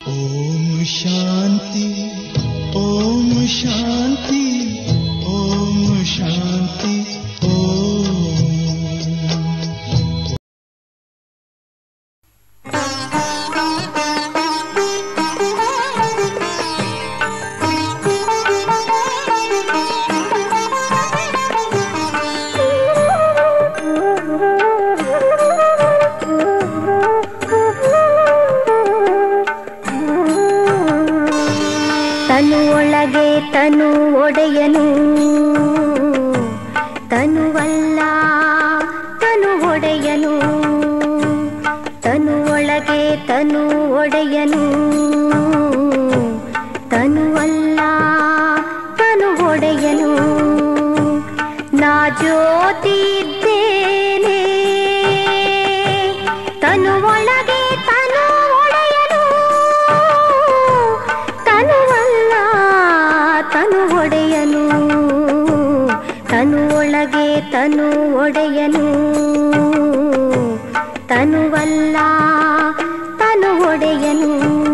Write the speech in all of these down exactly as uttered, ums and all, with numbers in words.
ಓಂ ಶಾಂತಿ ಓಂ ಶಾಂತಿ ಓಂ ಶಾಂತಿ ಓಂ. ತನು ಒಳಗೆ ತನು ಒಡೆಯನು, ತನುವಲ್ಲ ತನು ಒಡೆಯನು, ತನು ಒಳಗೆ ತನು ಒಡೆಯನು, ತನುವಲ್ಲ ತನು ಒಡೆಯನು. ನಾ ಜ್ಯೋತಿ ಇದ್ದೇನೆ, ತನು ಒಳಗೆ ತನು ಒಡೆಯನು, ತನುವಲ್ಲ ತನು ಒಡೆಯನು, ತನು ಒಳಗೆ ತನು ಒಡೆಯನು, ತನುವಲ್ಲ ತನು ಒಡೆಯನು.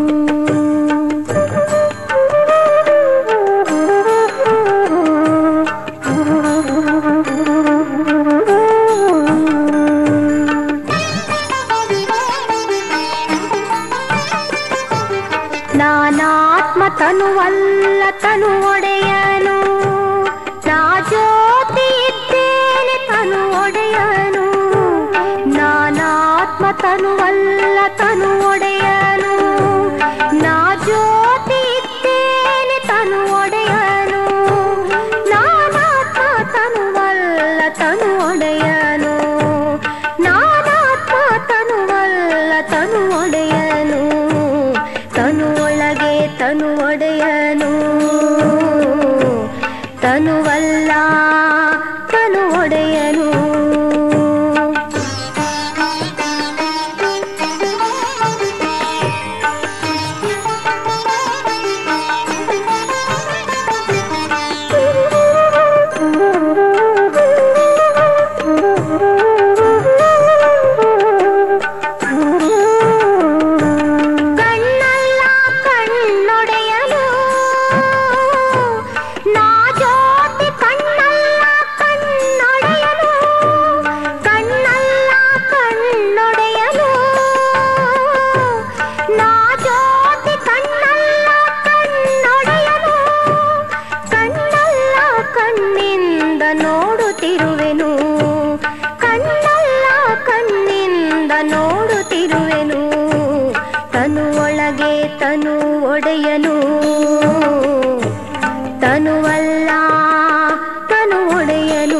ನಾನಾತ್ಮ ತನುವಲ್ಲ ತನು ಒಡೆಯನು, ನಾ ಜ್ಯೋತಿ ಇದ್ದೇನೆ ತನು ಒಡೆಯನು. ನಾನಾತ್ಮ ತನುವಲ್ಲ ತನು ಒಡೆಯನು, ನಾ ಜ್ಯೋತಿ ಇದ್ದೇನೆ ತನು ಒಡೆಯನು. ನಾನಾತ್ಮ ತನುವಲ್ಲ ತನು ಒಡೆಯನು, ನಾನಾತ್ಮ ತನುವಲ್ಲ ತನು ಒಡೆಯನು, ತನು ಒಳಗೆ ತನು ಒಡೆಯನು, ತನುವಲ್ಲ ತನು ಒಡೆಯನು. ನೋಡುತ್ತಿರುವೆನು ಕಣ್ಣಲ್ಲ ಕಣ್ಣಿಂದ ನೋಡುತ್ತಿರುವೆನು, ತನು ಒಳಗೆ ತನು ಒಡೆಯನು, ತನುವಲ್ಲ ತನು ಒಡೆಯನು.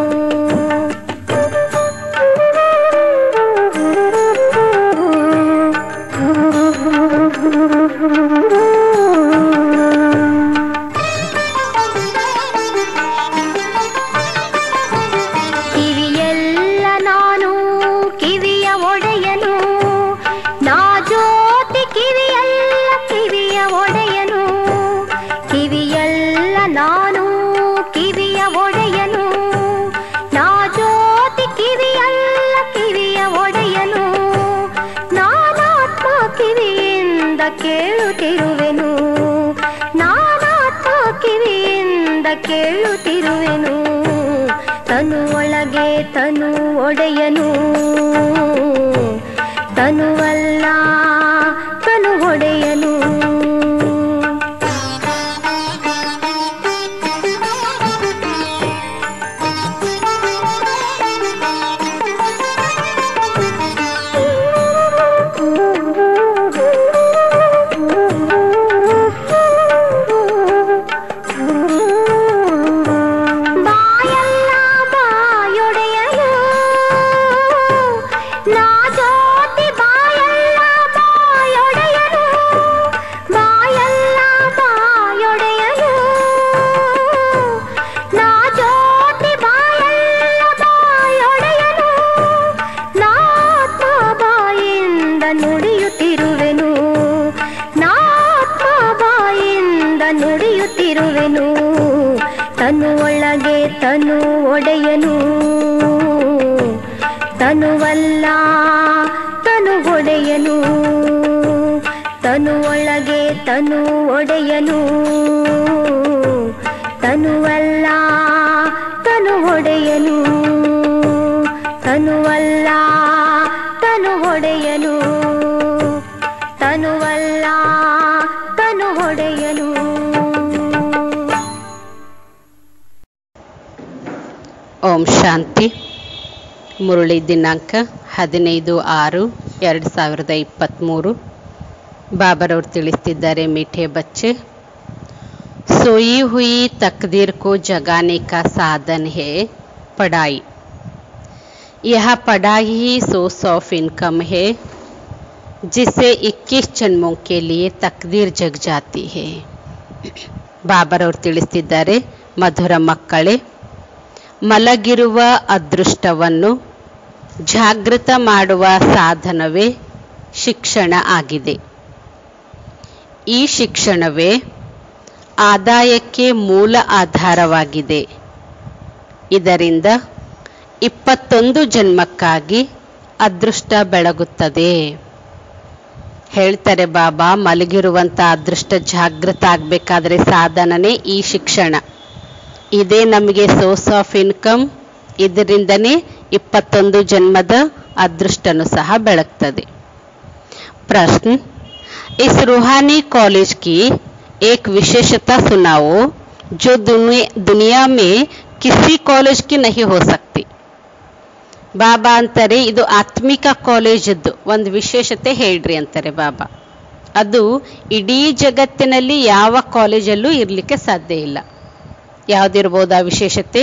ಕಿವಿಯೆಲ್ಲ ನಾನು ಕಿವಿಯ ಒಡೆಯನು, ನಾ ಜ್ಯೋತಿ ಕಿವಿಯಲ್ಲ ಕಿವಿಯ ಒಡೆಯನು. ಕಿವಿಯೆಲ್ಲ ನಾನು ಕಿವಿಯ ಒಡೆಯನು, ನಾ ಜ್ಯೋತಿ ಕಿವಿಯಲ್ಲ ಕಿವಿಯ ಒಡೆಯನು. ನಾನಾತ್ಮ ಕಿವಿಯಿಂದ ಕೇಳುತ್ತಿರುವೆನು, ನಾನಾತ್ಮ ಕಿವಿಯಿಂದ ಕೇಳುತ್ತಿರುವೆನು, ತನು ಒಳಗೆ ತನು ಒಡೆಯನು, ತನುವಲ್ಲ ತನು ಒಡೆಯನು. ನುಡಿಯುತ್ತಿರುವೆನು, ನಾತ್ಮ ಬಾಯಿಂದ ನುಡಿಯುತ್ತಿರುವೆನು, ತನು ಒಳಗೆ ತನು ಒಡೆಯನು, ತನುವಲ್ಲ ತನು ಒಡೆಯನು, ತನು ಒಳಗೆ ತನು ಒಡೆಯನು, ತನುವಲ್ಲ ತನು ಒಡೆಯನು, ತನುವಲ್ಲ ತನು ಒಡೆಯನು, ತನುವಲ್ಲ ತನು ಒಡೆಯನು. ಓಂ ಶಾಂತಿ. ಮುರಳಿ ದಿನಾಂಕ ಹದಿನೈದು ಆರು ಎರಡು ಸಾವಿರದ ಇಪ್ಪತ್ತ್ಮೂರು. ಬಾಬರವರು ತಿಳಿಸ್ತಿದ್ದಾರೆ, ಮೀಠೆ ಬಚ್ಚೆ, सोई हुई तकदीर को जगाने का साधन है पढ़ाई. यह पढ़ाई ही सोर्स ऑफ इनकम है जिससे इक्कीस जन्मों के लिए तकदीर जग जाती है. ಬಾಬರವರು ತಿಳಿಸ್ತಿದ್ದಾರೆ, ಮಧುರ ಮಕ್ಕಳೇ, ಮಲಗಿರುವ ಅದೃಷ್ಟವನ್ನು ಜಾಗೃತ ಮಾಡುವ ಸಾಧನವೇ ಶಿಕ್ಷಣ ಆಗಿದೆ. ಈ ಶಿಕ್ಷಣವೇ ಆದಾಯಕ್ಕೆ ಮೂಲ ಆಧಾರವಾಗಿದೆ. ಇದರಿಂದ ಇಪ್ಪತ್ತೊಂದು ಜನ್ಮಕ್ಕಾಗಿ ಅದೃಷ್ಟ ಬೆಳಗುತ್ತದೆ. ಹೇಳ್ತಾರೆ ಬಾಬಾ, ಮಲಗಿರುವಂಥ ಅದೃಷ್ಟ ಜಾಗೃತ ಆಗಬೇಕಾದ್ರೆ ಸಾಧನನೇ ಈ ಶಿಕ್ಷಣ. ಇದೇ ನಮಗೆ ಸೋರ್ಸ್ ಆಫ್ ಇನ್ಕಮ್. ಇದರಿಂದನೇ ಇಪ್ಪತ್ತೊಂದು ಜನ್ಮದ ಅದೃಷ್ಟನೂ ಸಹ ಬೆಳಗ್ತದೆ. ಪ್ರಶ್ನೆ, इस रूहानी कॉलेज की एक विशेषता सुनाओ जो दुनिया दुनिया में किसी कॉलेज की नहीं हो सकती. ಬಾಬಾ ಅಂತಾರೆ, ಇದು ಆತ್ಮಿಕ ಕಾಲೇಜದ್ದು ಒಂದು ವಿಶೇಷತೆ ಹೇಳ್ರಿ ಅಂತಾರೆ ಬಾಬಾ. ಅದು ಇಡೀ ಜಗತ್ತಿನಲ್ಲಿ ಯಾವ ಕಾಲೇಜಲ್ಲೂ ಇರಲಿಕ್ಕೆ ಸಾಧ್ಯ ಇಲ್ಲ. ಯಾವುದಿರ್ಬೋದು ಆ ವಿಶೇಷತೆ?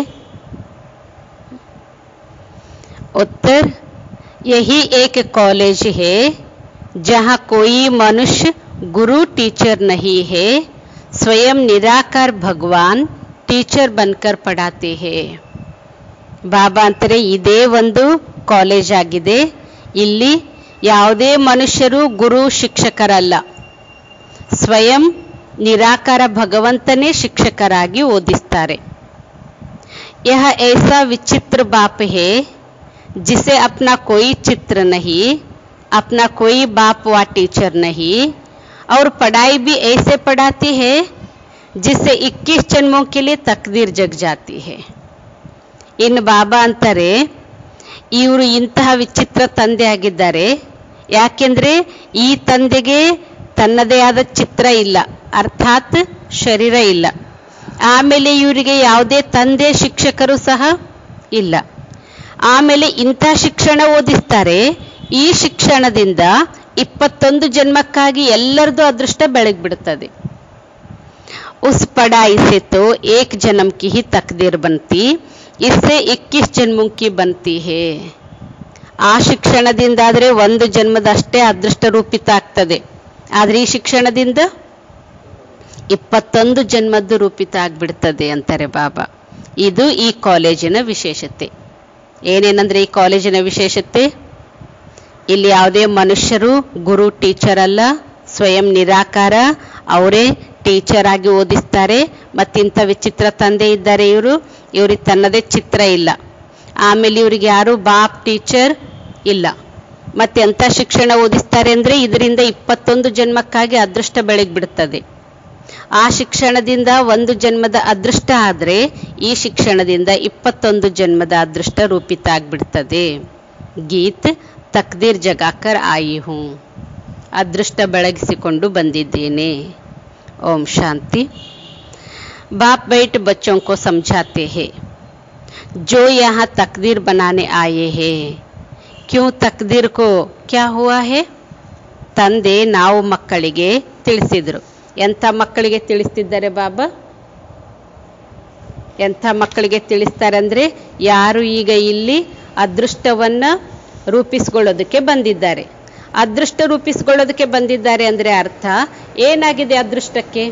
उत्तर, यही एक कॉलेज है जहाँ कोई मनुष्य गुरु टीचर नहीं है, स्वयं निराकार भगवान टीचर बनकर पढ़ाते हैं. ಬಾಬಾ ಅಂತಾರೆ, ಇದೇ ಒಂದು ಕಾಲೇಜ್ ಆಗಿದೆ. ಇಲ್ಲಿ ಯಾವುದೇ ಮನುಷ್ಯರು ಗುರು ಶಿಕ್ಷಕರಲ್ಲ, ಸ್ವಯಂ ನಿರಾಕಾರ ಭಗವಂತನೇ ಶಿಕ್ಷಕರಾಗಿ ಓದಿಸ್ತಾರೆ. यह ऐसा विचित्र बाप है जिसे अपना कोई चित्र नहीं, अपना कोई बाप व टीचर नहीं, और पढ़ाई भी ऐसे पढ़ाती है जिससे इक्कीस जन्मों के लिए तकदीर जग जाती है. ಇನ್ನು ಬಾಬಾ ಅಂತಾರೆ, ಇವರು ಇಂತಹ ವಿಚಿತ್ರ ತಂದೆ ಆಗಿದ್ದಾರೆ. ಯಾಕೆಂದ್ರೆ ಈ ತಂದೆಗೆ ತನ್ನದೇ ಆದ ಚಿತ್ರ ಇಲ್ಲ, ಅರ್ಥಾತ್ ಶರೀರ ಇಲ್ಲ. ಆಮೇಲೆ ಇವರಿಗೆ ಯಾವುದೇ ತಂದೆ ಶಿಕ್ಷಕರು ಸಹ ಇಲ್ಲ. ಆಮೇಲೆ ಇಂಥ ಶಿಕ್ಷಣ ಓದಿಸ್ತಾರೆ. ಈ ಶಿಕ್ಷಣದಿಂದ ಇಪ್ಪತ್ತೊಂದು ಜನ್ಮಕ್ಕಾಗಿ ಎಲ್ಲರದು ಅದೃಷ್ಟ ಬೆಳಗ್ಬಿಡುತ್ತದೆ. ಉಸ್ ಪಢಾಯಿ ಸೆ ತೋ ಏಕ್ ಜನ್ಮ ಕಿ ಹಿ ತಕ್ದೀರ್ ಬಂತಿ, इससे इक्कीस ಜನ್ಮೋं की बनती है. ಆ ಶಿಕ್ಷಣದಿಂದಾದರೆ ಒಂದು ಜನ್ಮದಷ್ಟೇ ಅದೃಷ್ಟ ರೂಪಿತ ಆಗ್ತದೆ. ಆದರೆ ಈ ಶಿಕ್ಷಣದಿಂದ ಇಪ್ಪತ್ತೊಂದು ಜನ್ಮದ್ದು ರೂಪಿತ ಆಗ್ಬಿಡ್ತದೆ ಅಂತಾರೆ ಬಾಬಾ. ಇದು ಈ ಕಾಲೇಜಿನ ವಿಶೇಷತೆ. ಏನೇನಂದ್ರೆ ಈ ಕಾಲೇಜಿನ ವಿಶೇಷತೆ, ಇಲ್ಲಿ ಯಾವುದೇ ಮನುಷ್ಯರು ಗುರು ಟೀಚರ್ ಅಲ್ಲ, ಸ್ವಯಂ ನಿರಾಕಾರ, ಅವರೇ ಟೀಚರ್ ಆಗಿ ಓದಿಸ್ತಾರೆ. ಮತ್ತಿಂಥ ವಿಚಿತ್ರ ತಂದೆ ಇದ್ದಾರೆ ಇವರು, ಇವ್ರಿಗೆ ತನ್ನದೇ ಚಿತ್ರ ಇಲ್ಲ. ಆಮೇಲೆ ಇವ್ರಿಗೆ ಯಾರು ಬಾಪ್ ಟೀಚರ್ ಇಲ್ಲ. ಮತ್ತೆ ಎಂಥ ಶಿಕ್ಷಣ ಓದಿಸ್ತಾರೆ ಅಂದರೆ ಇದರಿಂದ ಇಪ್ಪತ್ತೊಂದು ಜನ್ಮಕ್ಕಾಗಿ ಅದೃಷ್ಟ ಬೆಳಗ್ಬಿಡುತ್ತದೆ. ಆ ಶಿಕ್ಷಣದಿಂದ ಒಂದು ಜನ್ಮದ ಅದೃಷ್ಟ ಆದರೆ ಈ ಶಿಕ್ಷಣದಿಂದ ಇಪ್ಪತ್ತೊಂದು ಜನ್ಮದ ಅದೃಷ್ಟ ರೂಪಿತ ಆಗ್ಬಿಡ್ತದೆ. ಗೀತ್ ತಕ್ದೀರ್ ಜಗಾಕರ್ ಆಯಿ ಹೂಂ, ಅದೃಷ್ಟ ಬೆಳಗಿಸಿಕೊಂಡು ಬಂದಿದ್ದೇನೆ. ओम शांति. बाप बैठ बच्चों को समझाते हैं, जो यहाँ तकदीर बनाने आए हैं, क्यों तकदीर को क्या हुआ है. ತಂದೆ ನಾವು ಮಕ್ಕಳಿಗೆ ತಿಳಿಸಿದ್ರು. ಎಂಥ ಮಕ್ಕಳಿಗೆ ತಿಳಿಸ್ತಿದ್ದಾರೆ ಬಾಬಾ? ಎಂಥ ಮಕ್ಕಳಿಗೆ ತಿಳಿಸ್ತಾರೆ ಅಂದರೆ, ಯಾರು ಈಗ ಇಲ್ಲಿ ಅದೃಷ್ಟವನ್ನು ರೂಪಿಸ್ಕೊಳ್ಳೋದಕ್ಕೆ ಬಂದಿದ್ದಾರೆ. ಅದೃಷ್ಟ ರೂಪಿಸ್ಕೊಳ್ಳೋದಕ್ಕೆ ಬಂದಿದ್ದಾರೆ ಅಂದರೆ ಅರ್ಥ ಏನಾಗಿದೆ ಅದೃಷ್ಟಕ್ಕೆ?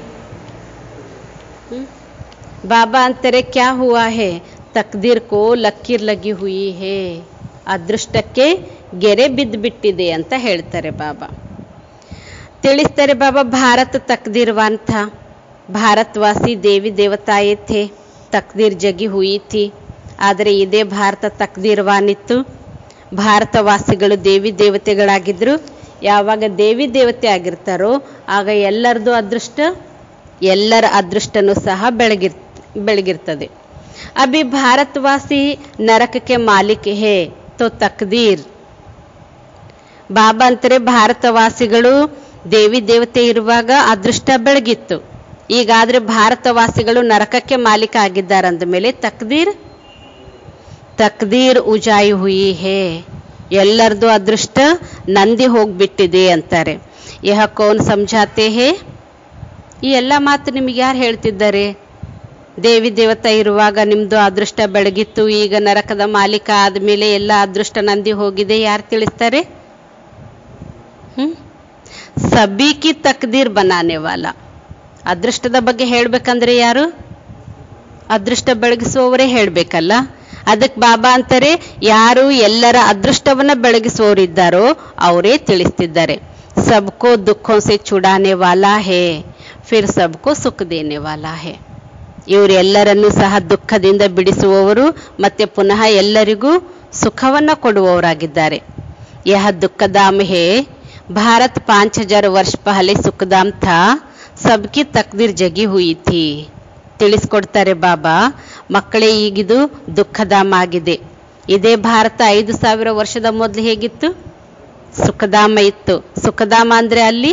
ಬಾಬಾ ಅಂತಾರೆ, ಕ್ಯಾ ಹುವಾ ಹೇ, ತಕ್ದೀರ್ ಕೋ ಲಕೀರ್ ಲಗಿ ಹುಯಿ ಹೇ, ಅದೃಷ್ಟಕ್ಕೆ ಗೆರೆ ಬಿದ್ದು ಬಿಟ್ಟಿದೆ ಅಂತ ಹೇಳ್ತಾರೆ ಬಾಬಾ. ತಿಳಿಸ್ತಾರೆ ಬಾಬಾ, ಭಾರತ ತಕ್ದೀರ್ವಾನ್ ಥಾ, ಭಾರತವಾಸಿ ದೇವಿ ದೇವತಾಯೇ ಥೇ, ತಕ್ದೀರ್ ಜಗಿ ಹುಯಿ ಥಿ. ಆದರೆ ಇದೇ ಭಾರತ ತಕ್ದೀರ್ವಾನ್ ಇತ್ತು, ಭಾರತವಾಸಿಗಳು ದೇವಿ ದೇವತೆಗಳಾಗಿದ್ದರು. ಯಾವಾಗ ದೇವಿ ದೇವತೆ ಆಗಿರ್ತಾರೋ ಆಗ ಎಲ್ಲರದು ಅದೃಷ್ಟ ಎಲ್ಲರ ಅದೃಷ್ಟನೂ ಸಹ ಬೆಳಗಿರ್ ಬೆಳಗಿರ್ತದೆ. ಅಭಿ ಭಾರತವಾಸಿ ನರಕಕ್ಕೆ ಮಾಲಿಕ್ ಹೇ ತೋ ತಕ್ದೀರ್. ಬಾಬಾ ಅಂತಾರೆ ಭಾರತವಾಸಿಗಳು ದೇವಿ ದೇವತೆ ಇರುವಾಗ ಅದೃಷ್ಟ ಬೆಳಗಿತ್ತು, ಈಗಾದ್ರೆ ಭಾರತವಾಸಿಗಳು ನರಕಕ್ಕೆ ಮಾಲೀಕ ಆಗಿದ್ದಾರೆ ಅಂದ ಮೇಲೆ ತಕ್ದೀರ್ ತಕ್ದೀರ್ ಉಜಾಯಿ ಹುಯಿ ಹೇ, ಎಲ್ಲರದು ಅದೃಷ್ಟ ನಂದಿ ಹೋಗ್ಬಿಟ್ಟಿದೆ ಅಂತಾರೆ. ಯಹ ಕೌನ್ ಸಮझाते ಹೇ, ಈ ಎಲ್ಲ ಮಾತು ನಿಮಗೆ ಯಾರು ಹೇಳ್ತಿದ್ದಾರೆ? ದೇವಿ ದೇವತಾ ಇರುವಾಗ ನಿಮ್ದು ಅದೃಷ್ಟ ಬೆಳಗಿತ್ತು, ಈಗ ನರಕದ ಮಾಲೀಕ ಆದ್ಮೇಲೆ ಎಲ್ಲ ಅದೃಷ್ಟ ನಂದಿ ಹೋಗಿದೆ, ಯಾರು ತಿಳಿಸ್ತಾರೆ? ಹ್ಮ್ ಸಬೀಕಿ ತಕ್ದೀರ್ ಬನಾನೆ ವಾಲ. ಅದೃಷ್ಟದ ಬಗ್ಗೆ ಹೇಳ್ಬೇಕಂದ್ರೆ ಯಾರು? ಅದೃಷ್ಟ ಬೆಳಗಿಸುವವರೇ ಹೇಳ್ಬೇಕಲ್ಲ. ಅದಕ್ಕೆ ಬಾಬಾ ಅಂತಾರೆ ಯಾರು ಎಲ್ಲರ ಅದೃಷ್ಟವನ್ನ ಬೆಳಗಿಸುವವರಿದ್ದಾರೋ ಅವರೇ ತಿಳಿಸ್ತಿದ್ದಾರೆ. ಸಬ್ಕೋ ದುಃಖೋ ಸೆ ಚುಡಾನೆ ವಾಲಾ ಹೇ ಫಿರ್ ಸಬ್ಕೋ ಸುಖ ದೇನೆ ವಾಲಾ ಹೇ. ಇವರು ಎಲ್ಲರನ್ನೂ ಸಹ ದುಃಖದಿಂದ ಬಿಡಿಸುವವರು ಮತ್ತೆ ಪುನಃ ಎಲ್ಲರಿಗೂ ಸುಖವನ್ನ ಕೊಡುವವರಾಗಿದ್ದಾರೆ. ಯಹ ದುಃಖಧಾಮ್ ಹೇ, ಭಾರತ್ ಪಾಂಚ್ ಹಜಾರ್ ವರ್ಷ ಪಹಲೆ ಸುಖಧಾಮ್ ಥಾ, ಸಬ್ಕಿ ತಕ್ದೀರ್ ಜಗಿ ಹುಯಿ ಥಿ. ತಿಳಿಸ್ಕೊಡ್ತಾರೆ ಬಾಬಾ, ಮಕ್ಕಳೇ ಈಗಿದು ದುಃಖಧಾಮ ಆಗಿದೆ. ಇದೇ ಭಾರತ ಐದು ಸಾವಿರ ವರ್ಷದ ಮೊದಲು ಹೇಗಿತ್ತು? ಸುಖಧಾಮ ಇತ್ತು. ಸುಖಧಾಮ ಅಂದ್ರೆ ಅಲ್ಲಿ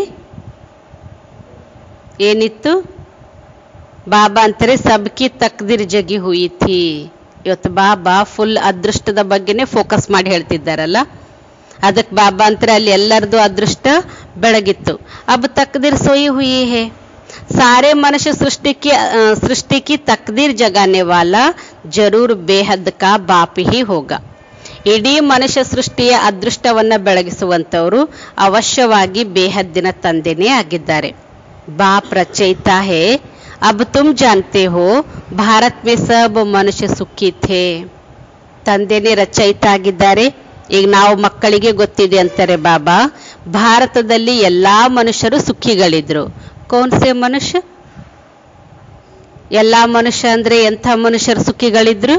ಏನಿತ್ತು? ಬಾಬಾ ಅಂತಾರೆ ಸಬ್ಕಿ ತಕ್ದೀರ್ ಜಗಿ ಹುಯಿ ಥಿ. ಇವತ್ತು ಬಾಬಾ ಫುಲ್ ಅದೃಷ್ಟದ ಬಗ್ಗೆನೆ ಫೋಕಸ್ ಮಾಡಿ ಹೇಳ್ತಿದ್ದಾರಲ್ಲ, ಅದಕ್ಕೆ ಬಾಬಾ ಅಂತಾರೆ ಅಲ್ಲಿ ಎಲ್ಲರದು ಅದೃಷ್ಟ ಬೆಳಗಿತ್ತು. ಅಬ್ ತಕ್ದೀರ್ ಸೋಯಿ ಹುಯಿ ಹೇ, सारे मनुष्य सृष्टि की सृष्टि की तकदीर जगाने वाला जरूर बेहद का बाप ही होगा. ಇಡೀ ಮನುಷ್ಯ ಸೃಷ್ಟಿಯ ಅದೃಷ್ಟವನ್ನ ಬೆಳಗಿಸುವಂತವರು ಅವಶ್ಯವಾಗಿ ಬೇಹದ್ದಿನ ತಂದೆನೇ ಆಗಿದ್ದಾರೆ. ಬಾಪ್ ರಚಯಿತಾ ಹೇ, ಅಬ್ ತುಮ್ ಜಾನ್ತೆ ಹೋ ಭಾರತ್ ಮೇ ಸಬ್ ಮನುಷ್ಯ ಸುಖಿ ಥೇ. ತಂದೆನೇ ರಚಯಿತ ಆಗಿದ್ದಾರೆ. ಈಗ ನಾವು ಮಕ್ಕಳಿಗೆ ಗೊತ್ತಿದೆ ಅಂತಾರೆ ಬಾಬಾ, ಭಾರತದಲ್ಲಿ ಎಲ್ಲಾ ಮನುಷ್ಯರು ಸುಖಿಗಳಿದ್ರು. कौन से मनुष्य? ಎಲ್ಲ ಮನುಷ್ಯ ಅಂದ್ರೆ ಎಂಥ ಮನುಷ್ಯರು ಸುಖಿಗಳಿದ್ರು?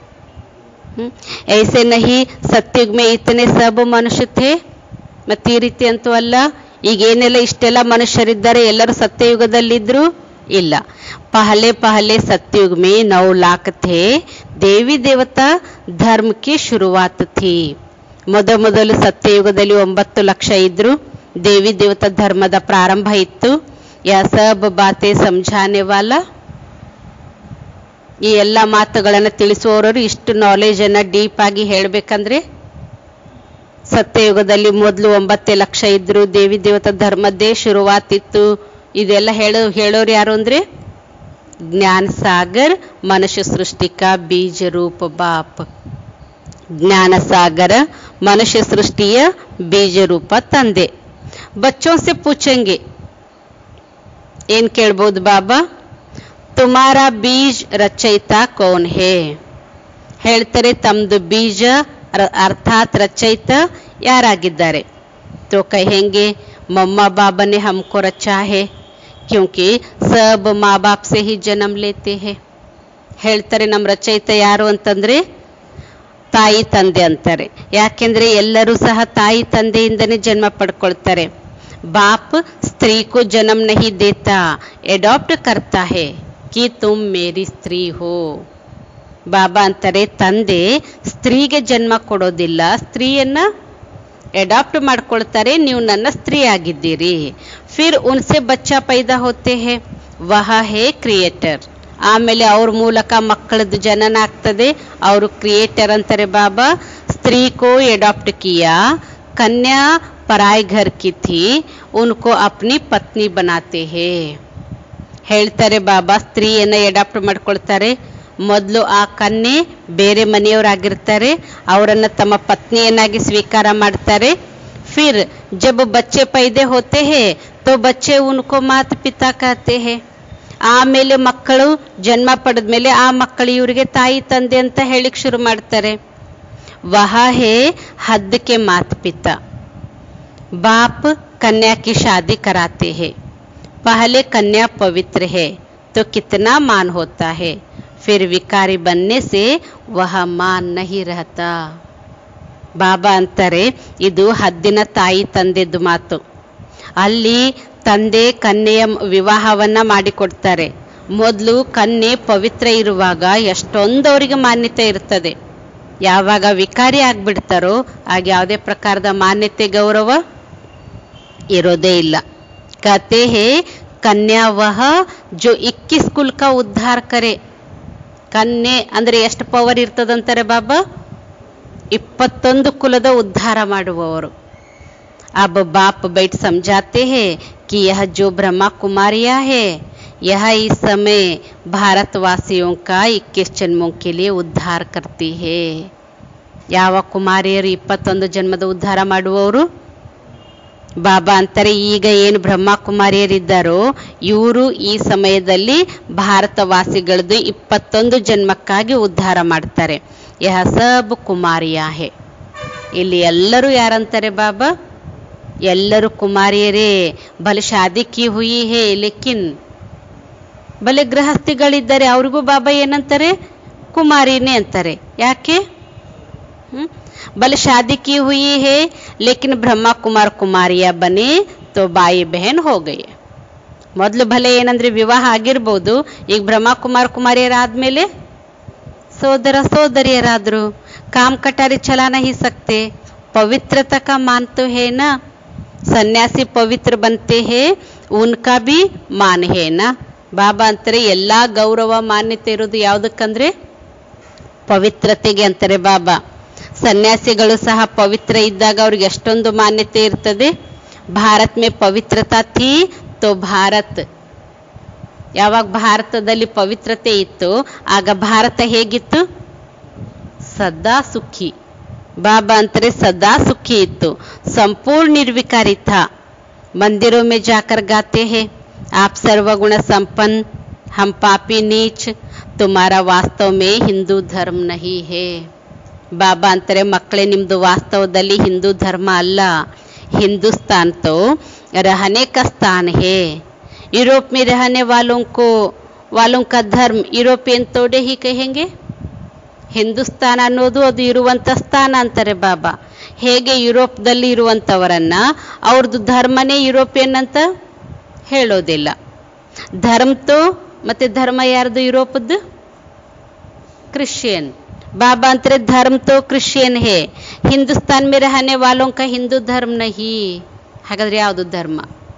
ऐसे नहीं सत्युग में इतने सब मनुष्य थे. ಮತ್ತೆ ಈ ರೀತಿ ಅಂತೂ ಅಲ್ಲ. ಈಗ ಏನೆಲ್ಲ ಇಷ್ಟೆಲ್ಲ ಮನುಷ್ಯರಿದ್ದಾರೆ, ಎಲ್ಲರೂ ಸತ್ಯಯುಗದಲ್ಲಿದ್ರು? ಇಲ್ಲ. ಪಹಲೆ ಪಹಲೆ ಸತ್ಯುಗ್ में नौ लाख थे. ದೇವಿ ದೇವತಾ ಧರ್ಮ की शुरुआत थी. ಮೊದ ಮೊದಲು ಸತ್ಯಯುಗದಲ್ಲಿ ಒಂಬತ್ತು ಲಕ್ಷ ಇದ್ರು. ದೇವಿ ದೇವತಾ ಧರ್ಮದ ಪ್ರಾರಂಭ ಇತ್ತು. ಯಾ ಸಬ್ ಬಾತೆ ಸಮझाने वाला, ಈ ಎಲ್ಲ ಮಾತುಗಳನ್ನು ತಿಳಿಸುವವರು ಇಷ್ಟು ನಾಲೆಜ್ ಅನ್ನ ಡೀಪ್ ಆಗಿ ಹೇಳ್ಬೇಕಂದ್ರೆ ಸತ್ಯಯುಗದಲ್ಲಿ ಮೊದಲು ಒಂಬತ್ತೇ ಲಕ್ಷ ಇದ್ರು, ದೇವಿ ದೇವತಾ ಧರ್ಮದ್ದೇ ಶುರುವಾತ್ ಇತ್ತು. ಇದೆಲ್ಲ ಹೇಳೋ ಹೇಳೋರು ಯಾರು ಅಂದ್ರೆ ಜ್ಞಾನ ಸಾಗರ್ ಮನುಷ್ಯ ಸೃಷ್ಟಿಕ ಬೀಜ ರೂಪ ಬಾಪ್. ಜ್ಞಾನ ಸಾಗರ ಮನುಷ್ಯ ಸೃಷ್ಟಿಯ ಬೀಜ ರೂಪ ತಂದೆ. ಬಚ್ಚೋं से पूछेंगे, ಏನ್ ಕೇಳ್ಬೋದು ಬಾಬಾ? ತುಮಾರಾ ಬೀಜ್ ರಚಯಿತ ಕೌನ್ ಹೇ? ಹೇಳ್ತಾರೆ ತಮ್ದು ಬೀಜ ಅರ್ಥಾತ್ ರಚಯಿತ ಯಾರಾಗಿದ್ದಾರೆ? तो कहेंगे मम्मा बाबा ने हमको रचा है क्योंकि सब माँ बाप से ही जन्म लेते हैं. ಹೇಳ್ತಾರೆ ನಮ್ಮ ರಚಯಿತ ಯಾರು ಅಂತಂದ್ರೆ ತಾಯಿ ತಂದೆ ಅಂತಾರೆ. ಯಾಕೆಂದ್ರೆ ಎಲ್ಲರೂ ಸಹ ತಾಯಿ ತಂದೆಯಿಂದನೇ ಜನ್ಮ ಪಡ್ಕೊಳ್ತಾರೆ. बाप स्त्री को जन्म नहीं देता, एडॉप्ट करता है कि तुम मेरी स्त्री हो. ಬಾಬಾ ಅಂತಾರೆ ತಂದೆ ಸ್ತ್ರೀಗೆ ಜನ್ಮ ಕೊಡೋದಿಲ್ಲ, ಸ್ತ್ರೀಯನ್ನ ಎಡಾಪ್ಟ್ ಮಾಡ್ಕೊಳ್ತಾರೆ, ನೀವು ನನ್ನ ಸ್ತ್ರೀ ಆಗಿದ್ದೀರಿ. ಫಿರ್ ಉನ್ಸೆ ಬಚ್ಚಾ ಪೈದಾ ಹೋತೆ ಹೇ, ವಹ ಹೇ ಕ್ರಿಯೇಟರ್. ಆಮೇಲೆ ಅವ್ರ ಮೂಲಕ ಮಕ್ಕಳದ್ದು ಜನನ ಆಗ್ತದೆ, ಅವರು ಕ್ರಿಯೇಟರ್ ಅಂತಾರೆ ಬಾಬಾ. ಸ್ತ್ರೀ ಕೋ ಎಡಾಪ್ಟ್ ಕಿಯಾ, ಕನ್ಯಾ ಪರಾಯ್ ಘರ್ ಕಿ ಥಿ, ಉನ್ಕೋ ಅಪ್ನಿ ಪತ್ನಿ ಬನಾತೆ ಹೇ. ಹೇಳ್ತಾರೆ ಬಾಬಾ ಸ್ತ್ರೀಯನ್ನ ಎಡಾಪ್ಟ್ ಮಾಡ್ಕೊಳ್ತಾರೆ. ಮೊದಲು ಆ ಕನ್ಯೆ ಬೇರೆ ಮನೆಯವರಾಗಿರ್ತಾರೆ, ಅವರನ್ನ ತಮ್ಮ ಪತ್ನಿಯನ್ನಾಗಿ ಸ್ವೀಕಾರ ಮಾಡ್ತಾರೆ. ಫಿರ್ ಜಬ್ ಬಚ್ಚೆ ಪೈದೆ ಹೋತೆ ಹೇ ತೋ ಬಚ್ಚೆ ಉನ್ಕೋ ಮಾತ ಪಿತಾ ಕಹತೆ ಹೇ. ಆಮೇಲೆ ಮಕ್ಕಳು ಜನ್ಮ ಪಡೆದ್ಮೇಲೆ ಆ ಮಕ್ಕಳು ಇವರಿಗೆ ತಾಯಿ ತಂದೆ ಅಂತ ಹೇಳಿಕ್ ಶುರು ಮಾಡ್ತಾರೆ. ವಹ ಹೇ ಹದ್ ಕೆ ಮಾತ ಪಿತಾ. बाप कन्या की शादी कराते हैं. पहले कन्या पवित्र है तो कितना मान होता है, फिर विकारी बनने से वह मान नहीं रहता. ಬಾಬಾ ಅಂತಾರೆ ಇದು ಹದ್ದಿನ ತಾಯಿ ತಂದೆದ್ದು ಮಾತು. ಅಲ್ಲಿ ತಂದೆ ಕನ್ಯೆಯ ವಿವಾಹವನ್ನ ಮಾಡಿಕೊಡ್ತಾರೆ. ಮೊದಲು ಕನ್ಯೆ ಪವಿತ್ರ ಇರುವಾಗ ಎಷ್ಟೊಂದು ಅವರಿಗೆ ಮಾನ್ಯತೆ ಇರ್ತದೆ. ಯಾವಾಗ ವಿಕಾರಿ ಆಗ್ಬಿಡ್ತಾರೋ ಆಗ ಯಾವುದೇ ಪ್ರಕಾರದ ಮಾನ್ಯತೆ ಗೌರವ ಇರೋದೇ ಇಲ್ಲ. ಕತೆ ಹೇ ಕನ್ಯಾ ವಹ ಜೋ ಇಕ್ಕಿಸ್ ಕುಲ್ ಕಾ ಉದ್ಧಾರ ಕರೆ. ಕನ್ಯೆ ಅಂದ್ರೆ ಎಷ್ಟು ಪವರ್ ಇರ್ತದಂತಾರೆ ಬಾಬಾ? ಇಪ್ಪತ್ತೊಂದು ಕುಲದ ಉದ್ಧಾರ ಮಾಡುವವರು. अब बाप बैठ समझाते हैं कि यह जो ब्रह्मा कुमारियां है यह इस समय भारतवासियों का इक्कीस जन्मों के लिए उद्धार करती है. ಯಾವ ಕುಮಾರಿಯರು ಇಪ್ಪತ್ತೊಂದು ಜನ್ಮದ ಉದ್ಧಾರ ಮಾಡುವವರು? ಬಾಬಾ ಅಂತಾರೆ ಈಗ ಏನು ಬ್ರಹ್ಮ ಕುಮಾರಿಯರಿದ್ದಾರೋ ಇವರು ಈ ಸಮಯದಲ್ಲಿ ಭಾರತವಾಸಿಗಳದ್ದು ಇಪ್ಪತ್ತೊಂದು ಜನ್ಮಕ್ಕಾಗಿ ಉದ್ಧಾರ ಮಾಡ್ತಾರೆ. ಯಹ ಸಬ್ ಕುಮಾರಿಯಾ ಹೇ. ಇಲ್ಲಿ ಎಲ್ಲರೂ ಯಾರಂತಾರೆ ಬಾಬಾ? ಎಲ್ಲರೂ ಕುಮಾರಿಯರೇ. ಬಲೆ ಶಾದಿ ಕಿ ಹುಯಿ ಹೇ ಲೇಕಿನ್ ಬಲೆ ಗೃಹಸ್ಥಿಗಳಿದ್ದಾರೆ ಅವ್ರಿಗೂ ಬಾಬಾ ಏನಂತಾರೆ? ಕುಮಾರಿನೇ ಅಂತಾರೆ. ಯಾಕೆ? ಹ್ಮ್ ಬಲೆ ಶಾದಿ ಕಿ ಹುಯಿ ಹೇ ಲೇಕಿನ್ ಬ್ರಹ್ಮ ಕುಮಾರ್ ಕುಮಾರಿಯ ಬನೆ ತೋ ಬಾಯಿ ಬೆಹನ್ ಹೋಗೈ. ಮೊದಲು ಭಲೆ ಏನಂದ್ರೆ ವಿವಾಹ ಆಗಿರ್ಬೋದು, ಈಗ ಬ್ರಹ್ಮ ಕುಮಾರ್ ಕುಮಾರಿಯರಾದ್ಮೇಲೆ ಸೋದರ ಸೋದರಿಯರಾದ್ರು. ಕಾಮ್ ಕಟಾರಿ ಚಲಾ ನಹಿ ಸಕ್ತೆ. पवित्रता का मान तो है ना. ಸನ್ಯಾಸಿ ಪವಿತ್ರ ಬಂತೆ ಹೇ ಉನ್ಕಾ ಬಿ ಮಾನ್ ಹೇ ನಾ. ಬಾಬಾ ಅಂತಾರೆ ಎಲ್ಲಾ ಗೌರವ ಮಾನ್ಯತೆ ಇರೋದು ಯಾವುದಕ್ಕಂದ್ರೆ ಪವಿತ್ರತೆಗೆ ಅಂತಾರೆ ಬಾಬಾ. ಸನ್ಯಾಸಿಗಳು ಸಹ ಪವಿತ್ರ ಇದ್ದಾಗ ಅವ್ರಿಗೆ ಎಷ್ಟೊಂದು ಮಾನ್ಯತೆ ಇರ್ತದೆ. ಭಾರತ್ ಮೇ ಪವಿತ್ರತಾ ಥೀ ತೋ ಭಾರತ್. ಯಾವಾಗ ಭಾರತದಲ್ಲಿ ಪವಿತ್ರತೆ ಇತ್ತು ಆಗ ಭಾರತ ಹೇಗಿತ್ತು? ಸದಾ ಸುಖಿ. बाबा अंतरे सदा सुखी इत्तु. संपूर्ण निर्विकारी था. मंदिरों में जाकर गाते हैं आप सर्वगुण संपन्न, हम पापी नीच, तुम्हारा वास्तव में हिंदू धर्म नहीं है. बाबा अंतरे मಕ್ಕಳೇ ನಿಮ್ದು ವಾಸ್ತವದಲ್ಲಿ ಹಿಂದೂ ಧರ್ಮ ಅಲ್ಲ. हिंदुस्तान तो रहने का स्थान है. यूरोप में रहने वालों को वालों का धर्म यूरोपियन तोड़े ही कहेंगे. ಹಿಂದೂಸ್ತಾನ ಅನ್ನೋದು ಅದು ಇರುವಂತ ಸ್ಥಾನ ಅಂತಾರೆ ಬಾಬಾ. ಹೇಗೆ ಯುರೋಪ್ದಲ್ಲಿ ಇರುವಂತವರನ್ನ ಅವ್ರದ್ದು ಧರ್ಮನೇ ಯುರೋಪಿಯನ್ ಅಂತ ಹೇಳೋದಿಲ್ಲ. ಧರ್ಮತೋ ಮತ್ತೆ ಧರ್ಮ ಯಾರ್ದು? ಯುರೋಪದ್ದು ಕ್ರಿಶ್ಚಿಯನ್. ಬಾಬಾ ಅಂತಾರೆ ಧರ್ಮತೋ ಕ್ರಿಶ್ಚಿಯನ್ ಹೇ, ಹಿಂದೂಸ್ತಾನ್ ಮೇ ರಹನೆ ವಾಲೋಂ ಕಾ ಹಿಂದೂ ಧರ್ಮ ನಹಿ. ಹಾಗಾದ್ರೆ ಯಾವುದು ಧರ್ಮ?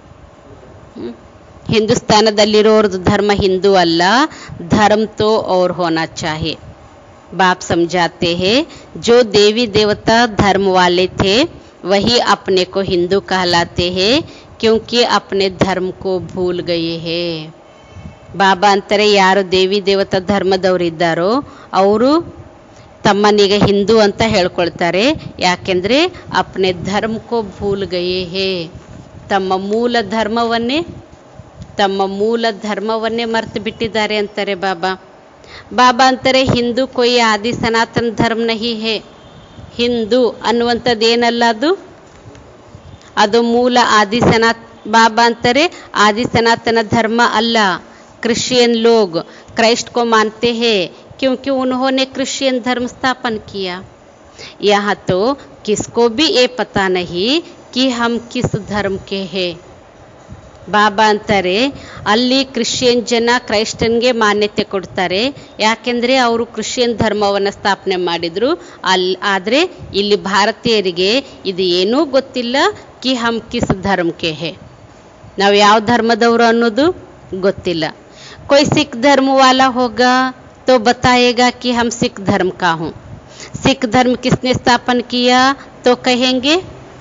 ಹಿಂದೂಸ್ತಾನದಲ್ಲಿರೋರ್ದು ಧರ್ಮ ಹಿಂದೂ ಅಲ್ಲ. ಧರ್ಮತೋ ಔರ್ ಹೋನಾ ಚಾಹಿಯೆ. बाप समझाते हैं जो देवी देवता धर्म वाले थे वही अपने को हिंदू कहलाते हैं क्योंकि अपने धर्म को भूल गए हैं. ಬಾಬಾ ಅಂತಾರೆ ಯಾರು ದೇವಿ ದೇವತಾ ಧರ್ಮದವರಿದ್ದಾರೋ ಅವರು ತಮ್ಮನಿಗೆ ಹಿಂದೂ ಅಂತ ಹೇಳ್ಕೊಳ್ತಾರೆ. ಯಾಕೆಂದ್ರೆ ಅಪ್ನೆ ಧರ್ಮ ಕೋ ಭೂಲ್ ಗಯೇ ಹೇ. ತಮ್ಮ ಮೂಲ ಧರ್ಮವನ್ನೇ ತಮ್ಮ ಮೂಲ ಧರ್ಮವನ್ನೇ ಮರೆತು ಬಿಟ್ಟಿದ್ದಾರೆ ಅಂತಾರೆ ಬಾಬಾ. ಬಾಬಾ ಅಂತಾರೆ ಹಿಂದೂ ಕೊಯ್ ಆದಿ ಸನಾತನ ಧರ್ಮ ನಹಿ ಹೇ. ಹಿಂದೂ ಅನ್ನುವಂಥದ್ದು ಏನಲ್ಲ, ಅದು ಅದು ಮೂಲ ಆದಿ ಸನಾತ್ ಬಾಬಾ ಅಂತಾರೆ आदि सनातन धर्म अल्लाह. क्रिश्चियन लोग क्राइस्ट को मानते हैं क्योंकि उन्होंने क्रिश्चियन धर्म स्थापन किया. यहाँ तो किसको भी ये पता नहीं कि हम किस धर्म के हैं. ಬಾಬಾ ಅಂತಾರೆ ಅಲ್ಲಿ ಕ್ರಿಶ್ಚಿಯನ್ ಜನ ಕ್ರೈಸ್ತನ್ಗೆ ಮಾನ್ಯತೆ ಕೊಡ್ತಾರೆ. ಯಾಕೆಂದ್ರೆ ಅವರು ಕ್ರಿಶ್ಚಿಯನ್ ಧರ್ಮವನ್ನು ಸ್ಥಾಪನೆ ಮಾಡಿದ್ರು. ಅಲ್ಲಿ ಆದರೆ ಇಲ್ಲಿ ಭಾರತೀಯರಿಗೆ ಇದು ಏನೂ ಗೊತ್ತಿಲ್ಲ. ಕಿ ಹಮ್ ಕಿಸ್ ಧರ್ಮಕ್ಕೆ ಹೇ, ನಾವು ಯಾವ ಧರ್ಮದವರು ಅನ್ನೋದು ಗೊತ್ತಿಲ್ಲ. कोई सिख धर्म वाला होगा तो बताएगा कि हम सिख धर्म का हूँ. सिख धर्म किसने स्थापन किया तो कहेंगे.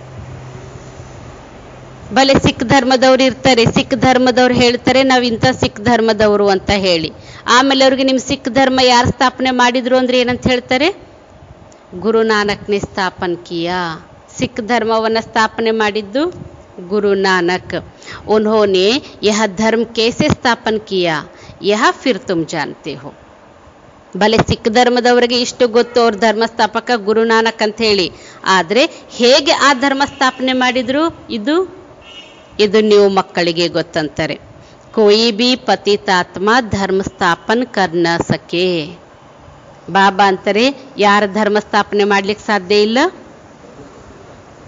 भले ಸಿಖ್ ಧರ್ಮದವರು ಇರ್ತಾರೆ, ಸಿಖ್ ಧರ್ಮದವ್ರು ಹೇಳ್ತಾರೆ ನಾವು ಇಂಥ ಸಿಖ್ ಧರ್ಮದವರು ಅಂತ ಹೇಳಿ. ಆಮೇಲೆ ಅವ್ರಿಗೆ ನಿಮ್ಮ ಸಿಖ್ ಧರ್ಮ ಯಾರು ಸ್ಥಾಪನೆ ಮಾಡಿದ್ರು ಅಂದ್ರೆ ಏನಂತ ಹೇಳ್ತಾರೆ? ಗುರು ನಾನಕ್ನೇ ಸ್ಥಾಪನ್ ಕಿಯಾ. ಸಿಖ್ ಧರ್ಮವನ್ನು ಸ್ಥಾಪನೆ ಮಾಡಿದ್ದು ಗುರು ನಾನಕ್. ಉನ್ಹೋನೆ ಯಹ ಧರ್ಮ ಕೇಸೆ ಸ್ಥಾಪನ್ ಕಿಯಾ ಯಹ ಫಿರ್ ತುಮ್ ಜಾನ್ತೆ ಹೋ. ಭಲೆ ಸಿಖ್ ಧರ್ಮದವರಿಗೆ ಇಷ್ಟು ಗೊತ್ತು ಅವ್ರ ಧರ್ಮ ಸ್ಥಾಪಕ ಗುರು ನಾನಕ್ ಅಂತ ಹೇಳಿ. ಆದರೆ ಹೇಗೆ ಆ ಧರ್ಮ ಸ್ಥಾಪನೆ ಮಾಡಿದ್ರು ಇದು ಇದು ನೀವು ಮಕ್ಕಳಿಗೆ ಗೊತ್ತಂತಾರೆ. कोई भी पतितात्मा धर्म स्थापन कर न सके. ಬಾಬಾ ಅಂತಾರೆ ಯಾರ ಧರ್ಮ ಸ್ಥಾಪನೆ ಮಾಡ್ಲಿಕ್ಕೆ ಸಾಧ್ಯ ಇಲ್ಲ?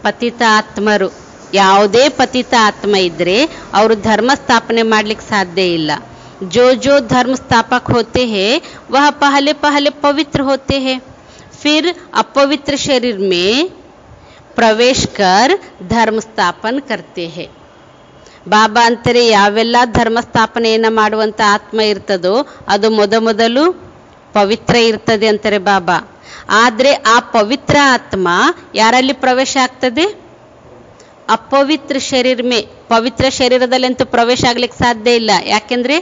ಪತಿತ ಆತ್ಮರು, ಯಾವುದೇ ಪತಿತ ಆತ್ಮ ಇದ್ರೆ ಅವರು ಧರ್ಮ ಸ್ಥಾಪನೆ ಮಾಡ್ಲಿಕ್ಕೆ ಸಾಧ್ಯ ಇಲ್ಲ. जो जो धर्म स्थापक होते हैं वह पहले पहले पवित्र होते हैं, फिर अपवित्र शरीर में प्रवेश कर धर्म स्थापन करते हैं. ಬಾಬಾ ಅಂತಾರೆ ಯಾವೆಲ್ಲ ಧರ್ಮ ಸ್ಥಾಪನೆಯನ್ನು ಮಾಡುವಂಥ ಆತ್ಮ ಇರ್ತದೋ ಅದು ಮೊದಮೊದಲು ಪವಿತ್ರ ಇರ್ತದೆ ಅಂತಾರೆ ಬಾಬಾ. ಆದರೆ ಆ ಪವಿತ್ರ ಆತ್ಮ ಯಾರಲ್ಲಿ ಪ್ರವೇಶ ಆಗ್ತದೆ? ಅಪವಿತ್ರ ಶರೀರ ಮೇ. ಪವಿತ್ರ ಶರೀರದಲ್ಲಂತೂ ಪ್ರವೇಶ ಆಗ್ಲಿಕ್ಕೆ ಸಾಧ್ಯ ಇಲ್ಲ. ಯಾಕೆಂದ್ರೆ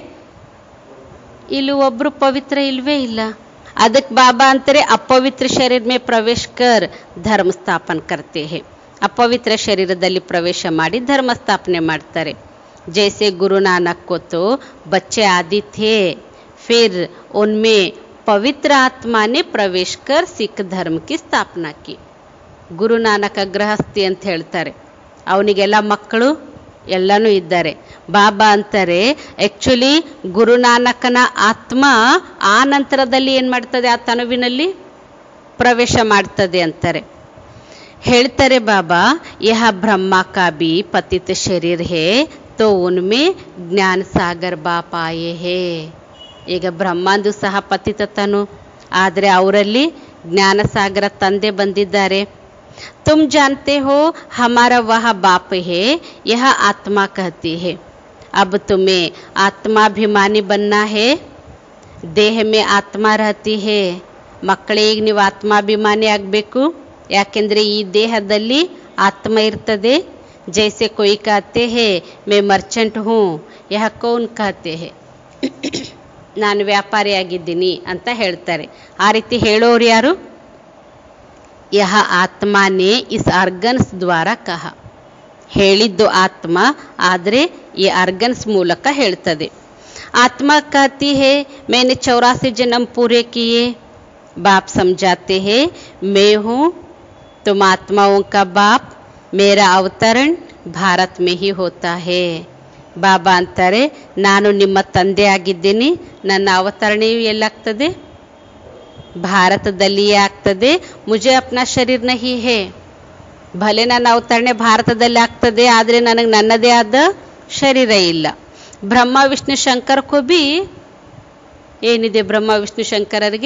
ಇಲ್ಲಿ ಒಬ್ರು ಪವಿತ್ರ ಇಲ್ವೇ ಇಲ್ಲ. ಅದಕ್ಕೆ ಬಾಬಾ ಅಂತಾರೆ ಅಪವಿತ್ರ ಶರೀರ ಮೇ ಪ್ರವೇಶ ಕರ್ ಧರ್ಮ ಸ್ಥಾಪನ ಕರ್ತೆ ಹೇ. ಅಪವಿತ್ರ ಶರೀರದಲ್ಲಿ ಪ್ರವೇಶ ಮಾಡಿ ಧರ್ಮ ಸ್ಥಾಪನೆ ಮಾಡ್ತಾರೆ. ಜೈಸೆ ಗುರು ನಾನಕ್ को तो बच्चे आदि थे, फिर उनमें पवित्र आत्मा ने प्रवेश कर सिख धर्म की स्थापना की. ಗುರು ನಾನಕ ಗೃಹಸ್ಥಿ ಅಂತ ಹೇಳ್ತಾರೆ. ಅವನಿಗೆಲ್ಲ ಮಕ್ಕಳು ಎಲ್ಲನೂ ಇದ್ದಾರೆ. ಬಾಬಾ ಅಂತಾರೆ ಆ್ಯಕ್ಚುಲಿ ಗುರುನಾನಕನ ಆತ್ಮ ಆ ನಂತರದಲ್ಲಿ ಏನು ಮಾಡ್ತದೆ? ಆ ತನುವಿನಲ್ಲಿ ಪ್ರವೇಶ ಮಾಡ್ತದೆ ಅಂತಾರೆ. ಹೇಳ್ತಾರೆ ಬಾಬಾ, ಯಹ ಬ್ರಹ್ಮ ಕಾ ಬಿ ಪತಿತ ಶರೀರ ಹೇ ತೋ ಉನ್ಮೇ ಜ್ಞಾನ ಸಾಗರ್ ಬಾಪ ಆಯೇ ಹೇ. ಈಗ ಬ್ರಹ್ಮಾಂದು ಸಹ ಪತಿತ ತನು, ಆದರೆ ಅವರಲ್ಲಿ ಜ್ಞಾನಸಾಗರ ತಂದೆ ಬಂದಿದ್ದಾರೆ. तुम जानते हो हमारा वह बाप है, यह आत्मा कहती है. अब तुम्हें आत्माभिमानी बनना है. देह में आत्मा रहती है. ಮಕ್ಕಳೇ, ಈಗ ನೀವು ಆತ್ಮಾಭಿಮಾನಿ ಆಗಬೇಕು. ಯಾಕೆಂದರೆ ಈ ದೇಹದಲ್ಲಿ ಆತ್ಮ ಇರ್ತದೆ. ಜೈಸೆ ಕೊಯ್ ಕಹತೆ ಹೇ ಮೇ ಮರ್ಚೆಂಟ್ ಹೂ, ಯಹ ಕೌನ್ ಕಹತೆ ಹೇ. ನಾನು ವ್ಯಾಪಾರಿಯಾಗಿದ್ದೀನಿ ಅಂತ ಹೇಳ್ತಾರೆ. ಆ ರೀತಿ ಹೇಳೋರು ಯಾರು? यह आत्मा ने इस आर्गन्स द्वारा कहा. ಹೇಳಿದ್ದು ಆತ್ಮ, ಆದರೆ ಈ ಆರ್ಗನ್ಸ್ ಮೂಲಕ ಹೇಳ್ತದೆ. आत्मा कहती है मैंने चौरासी जन्म पूरे किए. बाप समझाते हैं मैं हूँ तुम आत्माओं का बाप, मेरा अवतरण भारत में ही होता है. ಬಾಬಾ ಅಂತಾರೆ ನಾನು ನಿಮ್ಮ ತಂದೆ ಆಗಿದ್ದೀನಿ, ನನ್ನ ಅವತರಣೆಯು ಎಲ್ಲಾಗ್ತದೆ? ಭಾರತದಲ್ಲಿಯೇ ಆಗ್ತದೆ. ಮುಜೆ ಅಪ್ನಾ ಶರೀರ ನಹಿ ಹೇ. ಭಲೆ ನನ್ನ ಅವತರಣೆ ಭಾರತದಲ್ಲಿ ಆಗ್ತದೆ, ಆದರೆ ನನಗೆ ನನ್ನದೇ ಆದ ಶರೀರ ಇಲ್ಲ. ಬ್ರಹ್ಮ ವಿಷ್ಣು ಶಂಕರಕ್ಕೂ ಬಿ ಏನಿದೆ? ಬ್ರಹ್ಮ ವಿಷ್ಣು ಶಂಕರರಿಗೆ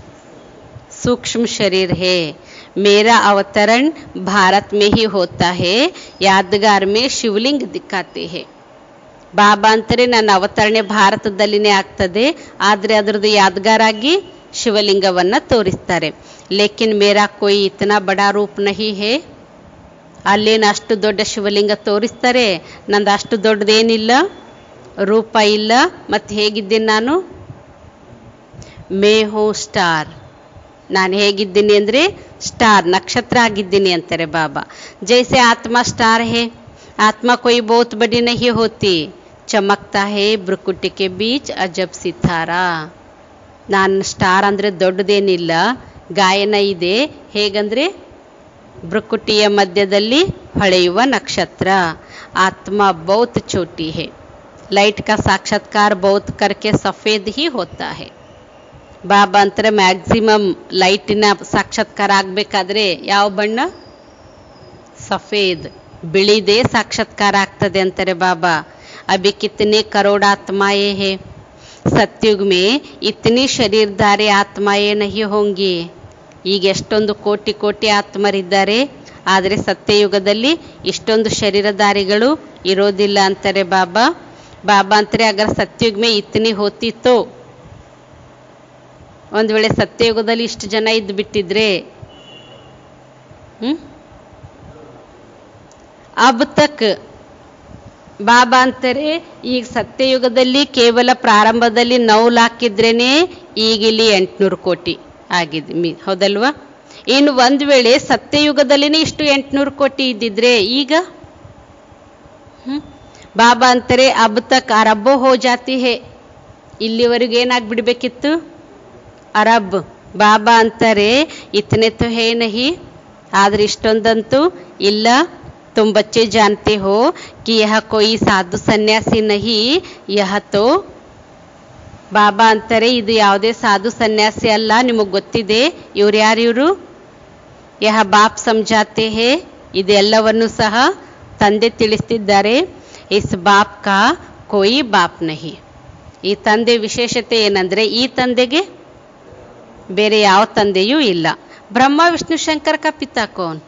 ಸೂಕ್ಷ್ಮ ಶರೀರ ಹೇ. ಮೇರಾ ಅವತರಣ ಭಾರತ್ ಮೇ ಹಿ ಹೋತಾ ಹೇ, ಯಾದಗಾರ್ ಮೇ ಶಿವಲಿಂಗ ದಿಕ್ಕಾತೆ ಹೇ. ಬಾಬಾ ಅಂತಾರೆ ನನ್ನ ಅವತರಣೆ ಭಾರತದಲ್ಲಿನೇ ಆಗ್ತದೆ, ಆದರೆ ಅದರದ್ದು ಯಾದಗಾರಾಗಿ ಶಿವಲಿಂಗವನ್ನು ತೋರಿಸ್ತಾರೆ. ಲೇಕಿನ್ ಮೇರಾ ಕೋಯಿ ಇತನಾ ಬಡಾ ರೂಪ ನಹಿ ಹೇ. ಅಲ್ಲೇನು ಅಷ್ಟು ದೊಡ್ಡ ಶಿವಲಿಂಗ ತೋರಿಸ್ತಾರೆ, ನಂದು ಅಷ್ಟು ದೊಡ್ಡದೇನಿಲ್ಲ, ರೂಪ ಇಲ್ಲ. ಮತ್ತು ಹೇಗಿದ್ದೀನಿ ನಾನು? ಮೇ ಹೋ ಸ್ಟಾರ್. ನಾನು ಹೇಗಿದ್ದೀನಿ ಅಂದರೆ ಸ್ಟಾರ್, ನಕ್ಷತ್ರ ಆಗಿದ್ದೀನಿ ಅಂತಾರೆ ಬಾಬಾ. ಜೈಸೆ ಆತ್ಮ ಸ್ಟಾರ್ ಹೇ, ಆತ್ಮ ಕೋಯಿ ಬಹುತ್ ಬಡಿ ನಹಿ ಹೋತಿ, ಚಮಕ್ತಾ ಹೇ ಬ್ರುಕುಟಿ ಕೆ ಬೀಚ್ ಅಜಬ್ ಸಿತಾರಾ. ನಾನು ಸ್ಟಾರ್ ಅಂದರೆ ದೊಡ್ಡದೇನಿಲ್ಲ, ಗಾಯನ ಇದೆ. ಹೇಗಂದರೆ ಬ್ರುಕುಟಿಯ ಮಧ್ಯದಲ್ಲಿ ಹೊಳೆಯುವ ನಕ್ಷತ್ರ. ಆತ್ಮ ಬಹುತ್ ಚೋಟಿ ಹೇ, ಲೈಟ್ ಕಾ ಸಾಕ್ಷಾತ್ಕಾರ ಬಹುತ್ ಕರ್ಕೆ ಸಫೇದ್ ಹಿ ಹೋತಾ ಹೇ. ಬಾಬಾ ಅಂತಾರೆ ಮ್ಯಾಕ್ಸಿಮಮ್ ಲೈಟಿನ ಸಾಕ್ಷಾತ್ಕಾರ ಆಗಬೇಕಾದ್ರೆ ಯಾವ ಬಣ್ಣ? ಸಫೇದ್, ಬಿಳಿದೇ ಸಾಕ್ಷಾತ್ಕಾರ ಆಗ್ತದೆ ಅಂತಾರೆ ಬಾಬಾ. ಅಭಿ ಕಿತನೆ ಕರೋಡ ಆತ್ಮಾಯೇ ಹೇ. ಸತ್ಯುಗ್ ಮೇ ಇತನಿ ಶರೀರಧಾರಿ ಆತ್ಮಾಯೇ ನಹಿ ಹೋಂಗಿ. ಈಗ ಎಷ್ಟೊಂದು ಕೋಟಿ ಕೋಟಿ ಆತ್ಮರಿದ್ದಾರೆ, ಆದರೆ ಸತ್ಯಯುಗದಲ್ಲಿ ಇಷ್ಟೊಂದು ಶರೀರಧಾರಿಗಳು ಇರೋದಿಲ್ಲ ಅಂತಾರೆ ಬಾಬಾ. ಬಾಬಾ ಅಂತಾರೆ ಅಗರ ಸತ್ಯುಗ್ ಮೇ ಇತನಿ ಹೋತಿತ್ತೋ, ಒಂದು ವೇಳೆ ಸತ್ಯಯುಗದಲ್ಲಿ ಇಷ್ಟು ಜನ ಇದ್ದು ಬಿಟ್ಟಿದ್ರೆ ಹ್ಮ್ ಅಬ್ ತಕ್ ಬಾಬಾ ಅಂತಾರೆ ಈಗ ಸತ್ಯಯುಗದಲ್ಲಿ ಕೇವಲ ಪ್ರಾರಂಭದಲ್ಲಿ ನೌ ಲಾಖ್ ಇದ್ರೇನೆ ಈಗಿಲ್ಲಿ ಎಂಟುನೂರು ಕೋಟಿ ಆಗಿದೆ ಮೀ ಹೌದಲ್ವಾ? ಇನ್ನು ಒಂದು ವೇಳೆ ಸತ್ಯಯುಗದಲ್ಲಿನೇ ಇಷ್ಟು ಎಂಟುನೂರು ಕೋಟಿ ಇದ್ದಿದ್ರೆ ಈಗ ಹ್ಮ್ ಬಾಬಾ ಅಂತಾರೆ ಅಬ್ ತಕ್ ಅರಬ್ಬೋ ಹೋ ಜಾತಿ ಹೇ. ಇಲ್ಲಿವರೆಗೂ ಏನಾಗ್ಬಿಡ್ಬೇಕಿತ್ತು? ಅರಬ್. ಬಾಬಾ ಅಂತಾರೆ ಇತನೆ ತೋ ಹೇ ನಹಿ, ಆದ್ರೆ ಇಷ್ಟೊಂದಂತೂ ಇಲ್ಲ. तुम बच्चे जानते हो कि यह कोई साधु सन्यासी नहीं, यह तो ಬಾಬಾ ಅಂತಾರೆ ಇದು ಯಾವುದೇ ಸಾಧು ಸನ್ಯಾಸಿ ಅಲ್ಲ, ನಿಮಗೆ ಗೊತ್ತಿದೆ. ಇವ್ರು ಯಾರು? ಇವರು ಯಹ ಬಾಪ್ ಸಮझाते हैं ಇದೆಲ್ಲವನ್ನು ಸಹ ತಂದೆ ತಿಳಿಸ್ತಿದ್ದಾರೆ. ಇಸ್ ಬಾಪ್ ಕಾ ಕೋಯಿ ಬಾಪ್ ನಹಿ. ಈ ತಂದೆ ವಿಶೇಷತೆ ಏನಂದ್ರೆ ಈ ತಂದೆಗೆ ಬೇರೆ ಯಾವ ತಂದೆಯೂ ಇಲ್ಲ. ಬ್ರಹ್ಮ ವಿಷ್ಣು ಶಂಕರ ಕಾ ಪಿತಾ ಕೌನ್?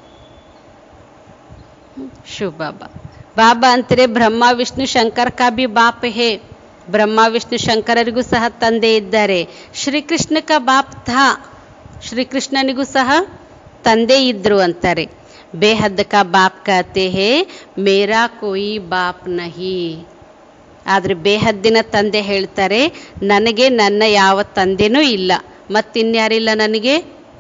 ಶಿವ ಬಾಬಾ. ಬಾಬಾ ಅಂತಾರೆ ಬ್ರಹ್ಮ ವಿಷ್ಣು ಶಂಕರ ಕಾ ಬಿ ಬಾಪ್ ಹೇ. ಬ್ರಹ್ಮ ವಿಷ್ಣು ಶಂಕರರಿಗೂ ಸಹ ತಂದೆ ಇದ್ದಾರೆ. ಶ್ರೀಕೃಷ್ಣ ಕಾ ಬಾಪ್ ಥಾ. ಶ್ರೀಕೃಷ್ಣನಿಗೂ ಸಹ ತಂದೆ ಇದ್ರು ಅಂತಾರೆ. ಬೇಹದ್ ಕಾ ಬಾಪ್ ಕಹತೆ ಹೇ, ಮೇರಾ ಕೋಯಿ ಬಾಪ್ ನಹಿ. ಆದರೆ ಬೇಹದ್ದಿನ ತಂದೆ ಹೇಳ್ತಾರೆ ನನಗೆ ನನ್ನ ಯಾವ ತಂದೆನೂ ಇಲ್ಲ. ಮತ್ತಿನ್ಯಾರಿಲ್ಲ ನನಗೆ?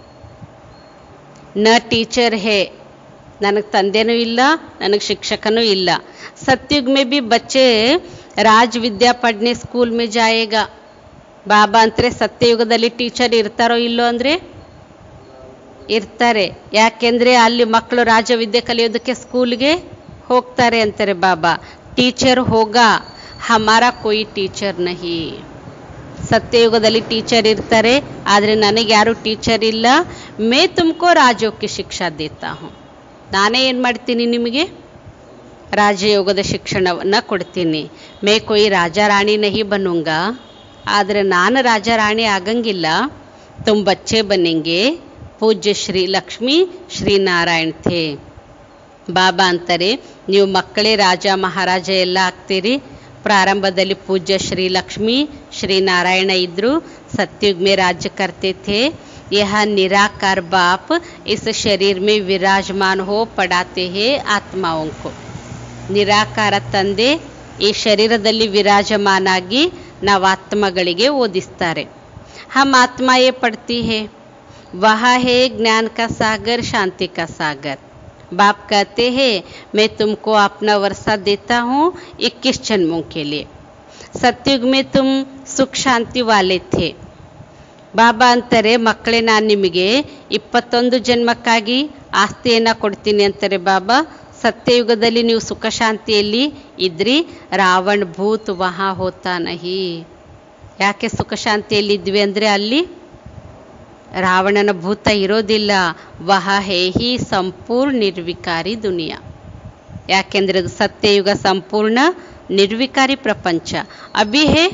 ನ ಟೀಚರ್ ಹೇ, ನನಗೆ ತಂದೆನೂ ಇಲ್ಲ, ನನಗೆ ಶಿಕ್ಷಕನೂ ಇಲ್ಲ. सत्युग में भी बच्चे ರಾಜ್ ವಿದ್ಯಾ ಪಡ್ನೆ ಸ್ಕೂಲ್ ಮೇ ಜಾಯೇಗಾ. ಬಾಬಾ ಅಂತಾರೆ ಸತ್ಯಯುಗದಲ್ಲಿ ಟೀಚರ್ ಇರ್ತಾರೋ ಇಲ್ಲೋ ಅಂದರೆ ಇರ್ತಾರೆ. ಯಾಕೆಂದರೆ ಅಲ್ಲಿ ಮಕ್ಕಳು ರಾಜವಿದ್ಯೆ ಕಲಿಯೋದಕ್ಕೆ ಸ್ಕೂಲ್ಗೆ ಹೋಗ್ತಾರೆ ಅಂತಾರೆ ಬಾಬಾ. ಟೀಚರ್ ಹೋಗಾ, ಹಮಾರಾ ಕೋಯಿ ಟೀಚರ್ ನಹಿ. ಸತ್ಯಯುಗದಲ್ಲಿ ಟೀಚರ್ ಇರ್ತಾರೆ, ಆದರೆ ನನಗೆ ಯಾರು ಟೀಚರ್ ಇಲ್ಲ. ಮೇ ತುಮಕೋ ರಾಜಯೋಗಕ್ಕೆ ಶಿಕ್ಷಾ ದೇತಾ ಹೂಂ. ನಾನೇ ಏನು ಮಾಡ್ತೀನಿ ನಿಮಗೆ? ರಾಜಯೋಗದ ಶಿಕ್ಷಣವನ್ನು ಕೊಡ್ತೀನಿ. ಮೇ ಕೋಯಿ ರಾಜ ರಾಣಿ ನಹಿ ಬನ್ನೂಂಗಾ. ಆದರೆ ನಾನು ರಾಜ ರಾಣಿ ಆಗಂಗಿಲ್ಲ. ತುಮ್ ಬಚ್ಚೆ ಬನ್ನೆಂಗೆ. ಪೂಜ್ಯ ಶ್ರೀ ಲಕ್ಷ್ಮೀ ಶ್ರೀನಾರಾಯಣ್ ಥೇ. ಬಾಬಾ ಅಂತಾರೆ ನೀವು ಮಕ್ಕಳೇ ರಾಜ ಮಹಾರಾಜ ಎಲ್ಲ ಆಗ್ತೀರಿ. ಪ್ರಾರಂಭದಲ್ಲಿ ಪೂಜ್ಯ ಶ್ರೀ ಲಕ್ಷ್ಮೀ ಶ್ರೀನಾರಾಯಣ ಇದ್ದರು. ಸತ್ಯುಗ್ ಮೇ ರಾಜ್ಯ ಕರ್ತೆ ಥೇ. यह निराकार बाप इस शरीर में विराजमान हो पढ़ाते हैं आत्माओं को. ನಿರಾಕಾರ ತಂದೆ ಈ ಶರೀರದಲ್ಲಿ ವಿರಾಜಮಾನಾಗಿ ನಾವು ಆತ್ಮಗಳಿಗೆ ಓದಿಸ್ತಾರೆ. ಹಮ್ ಆತ್ಮಾಯೇ ಪಡ್ತಿ ಹೇ. ವಹ ಹೇ ಜ್ಞಾನ ಕಾ ಸಾಗರ್, ಶಾಂತಿ ಕಾ ಸಾಗರ್. बाप कहते हैं मैं तुमको अपना वर्षा देता हूँ इक्कीस जन्मों के लिए. सत्युग में तुम सुख शांति वाले थे. ಬಾಬಾ ಅಂತಾರೆ ಮಕ್ಕಳೇ ನಾನು ನಿಮಗೆ ಇಪ್ಪತ್ತೊಂದು ಜನ್ಮಕ್ಕಾಗಿ ಆಸ್ತಿಯನ್ನು ಕೊಡ್ತೀನಿ ಅಂತಾರೆ ಬಾಬಾ. ಸತ್ಯಯುಗದಲ್ಲಿ ನೀವು ಸುಖ ಶಾಂತಿಯಲ್ಲಿ ಇದ್ರಿ. ರಾವಣ ಭೂತ್ ವಹಾ ಹೋತಾ ನಹಿ. ಯಾಕೆ ಸುಖ ಶಾಂತಿಯಲ್ಲಿ ಇದ್ವಿ ಅಂದರೆ ಅಲ್ಲಿ ರಾವಣನ ಭೂತ ಇರೋದಿಲ್ಲ. ವಹ ಹೇ ಹಿ ಸಂಪೂರ್ಣ ನಿರ್ವಿಕಾರಿ ದುನಿಯಾ. ಯಾಕೆಂದರೆ ಅದು ಸತ್ಯಯುಗ ಸಂಪೂರ್ಣ ನಿರ್ವಿಕಾರಿ ಪ್ರಪಂಚ. ಅಭಿ ಹೇ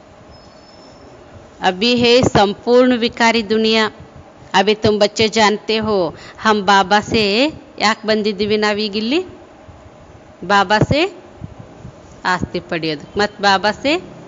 अभी है संपूर्ण विकारी दुनिया. अभी तुम बच्चे जानते हो हम बाबा से ಯಾಕೆ ಬಂದಿದ್ದೀವಿ ನಾವೀಗಿಲ್ಲಿ? ಬಾಬಾ ಸೆ ಆಸ್ತಿ ಪಡೆಯೋದು. ಮತ್ತು ಬಾಬಾ ಸೆ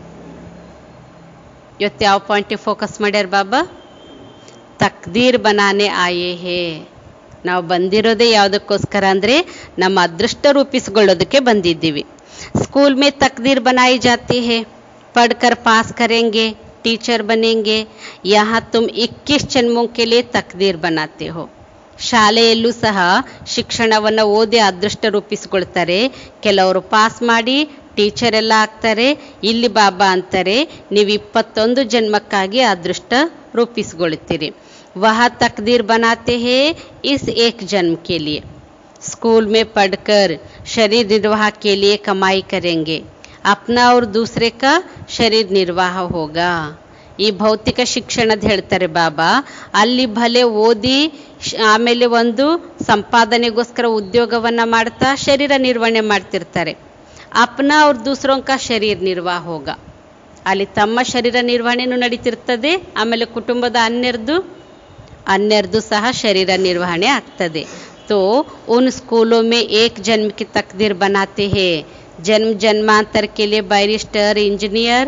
ಇವತ್ತು ಯಾವ ಪಾಯಿಂಟಿಗೆ ಫೋಕಸ್ ಮಾಡ್ಯಾರ ಬಾಬಾ? ತಕ್ದೀರ್ ಬನಾನೆ ಆಯೇ ಹೇ. ನಾವು ಬಂದಿರೋದೇ ಯಾವುದಕ್ಕೋಸ್ಕರ ಅಂದರೆ ನಮ್ಮ ಅದೃಷ್ಟ ರೂಪಿಸಿಕೊಳ್ಳೋದಕ್ಕೆ ಬಂದಿದ್ದೀವಿ. ಸ್ಕೂಲ್ ಮೇ ತಕ್ದೀರ್ ಬನಾಯಿ ಜಾತಿ ಹೇ. ಪಡ್ಕರ್ ಪಾಸ್ ಕರೆಂಗೆ, टीचर बनेंगे. यहाँ तुम इक्कीस जन्मों के लिए तकदीर बनाते हो. ಶಾಲೆಯಲ್ಲೂ ಸಹ ಶಿಕ್ಷಣವನ್ನು ಓದಿ ಅದೃಷ್ಟ ರೂಪಿಸಿಕೊಳ್ತಾರೆ. ಕೆಲವರು ಪಾಸ್ ಮಾಡಿ ಟೀಚರ್ ಎಲ್ಲ ಆಗ್ತಾರೆ. ಇಲ್ಲಿ ಬಾಬಾ ಅಂತಾರೆ ನೀವು ಇಪ್ಪತ್ತೊಂದು ಜನ್ಮಕ್ಕಾಗಿ ಅದೃಷ್ಟ ರೂಪಿಸಿಕೊಳ್ತೀರಿ. ವಹ ತಕ್ದೀರ್ ಬನಾತೆ ಹೇ ಇಸ್ ಏಕ್ ಜನ್ಮ ಕೆ ಲಿಯೆ. ಸ್ಕೂಲ್ ಮೇ ಪढ़कर शरीर निर्वाह के लिए कमाई करेंगे. अपना और दूसरे का ಶರೀರ ನಿರ್ವಾಹ ಹೋಗ. ಈ ಭೌತಿಕ ಶಿಕ್ಷಣದ ಹೇಳ್ತಾರೆ ಬಾಬಾ. ಅಲ್ಲಿ ಭಲೆ ಓದಿ ಆಮೇಲೆ ಒಂದು ಸಂಪಾದನೆಗೋಸ್ಕರ ಉದ್ಯೋಗವನ್ನು ಮಾಡ್ತಾ ಶರೀರ ನಿರ್ವಹಣೆ ಮಾಡ್ತಿರ್ತಾರೆ. ಅಪ್ನ ಅವ್ರ ದೂಸರೋಂಕ ಶರೀರ ನಿರ್ವಾಹ ಹೋಗ. ಅಲ್ಲಿ ತಮ್ಮ ಶರೀರ ನಿರ್ವಹಣೆನೂ ನಡೀತಿರ್ತದೆ. ಆಮೇಲೆ ಕುಟುಂಬದ ಅನ್ಯರ್ದು ಅನ್ಯರ್ದು ಸಹ ಶರೀರ ನಿರ್ವಹಣೆ ಆಗ್ತದೆ. तो उन स्कूलों में एक जन्म की तकदीर बनाते हैं. जन्म जन्मांतर के लिए बैरिस्टर इंजीनियर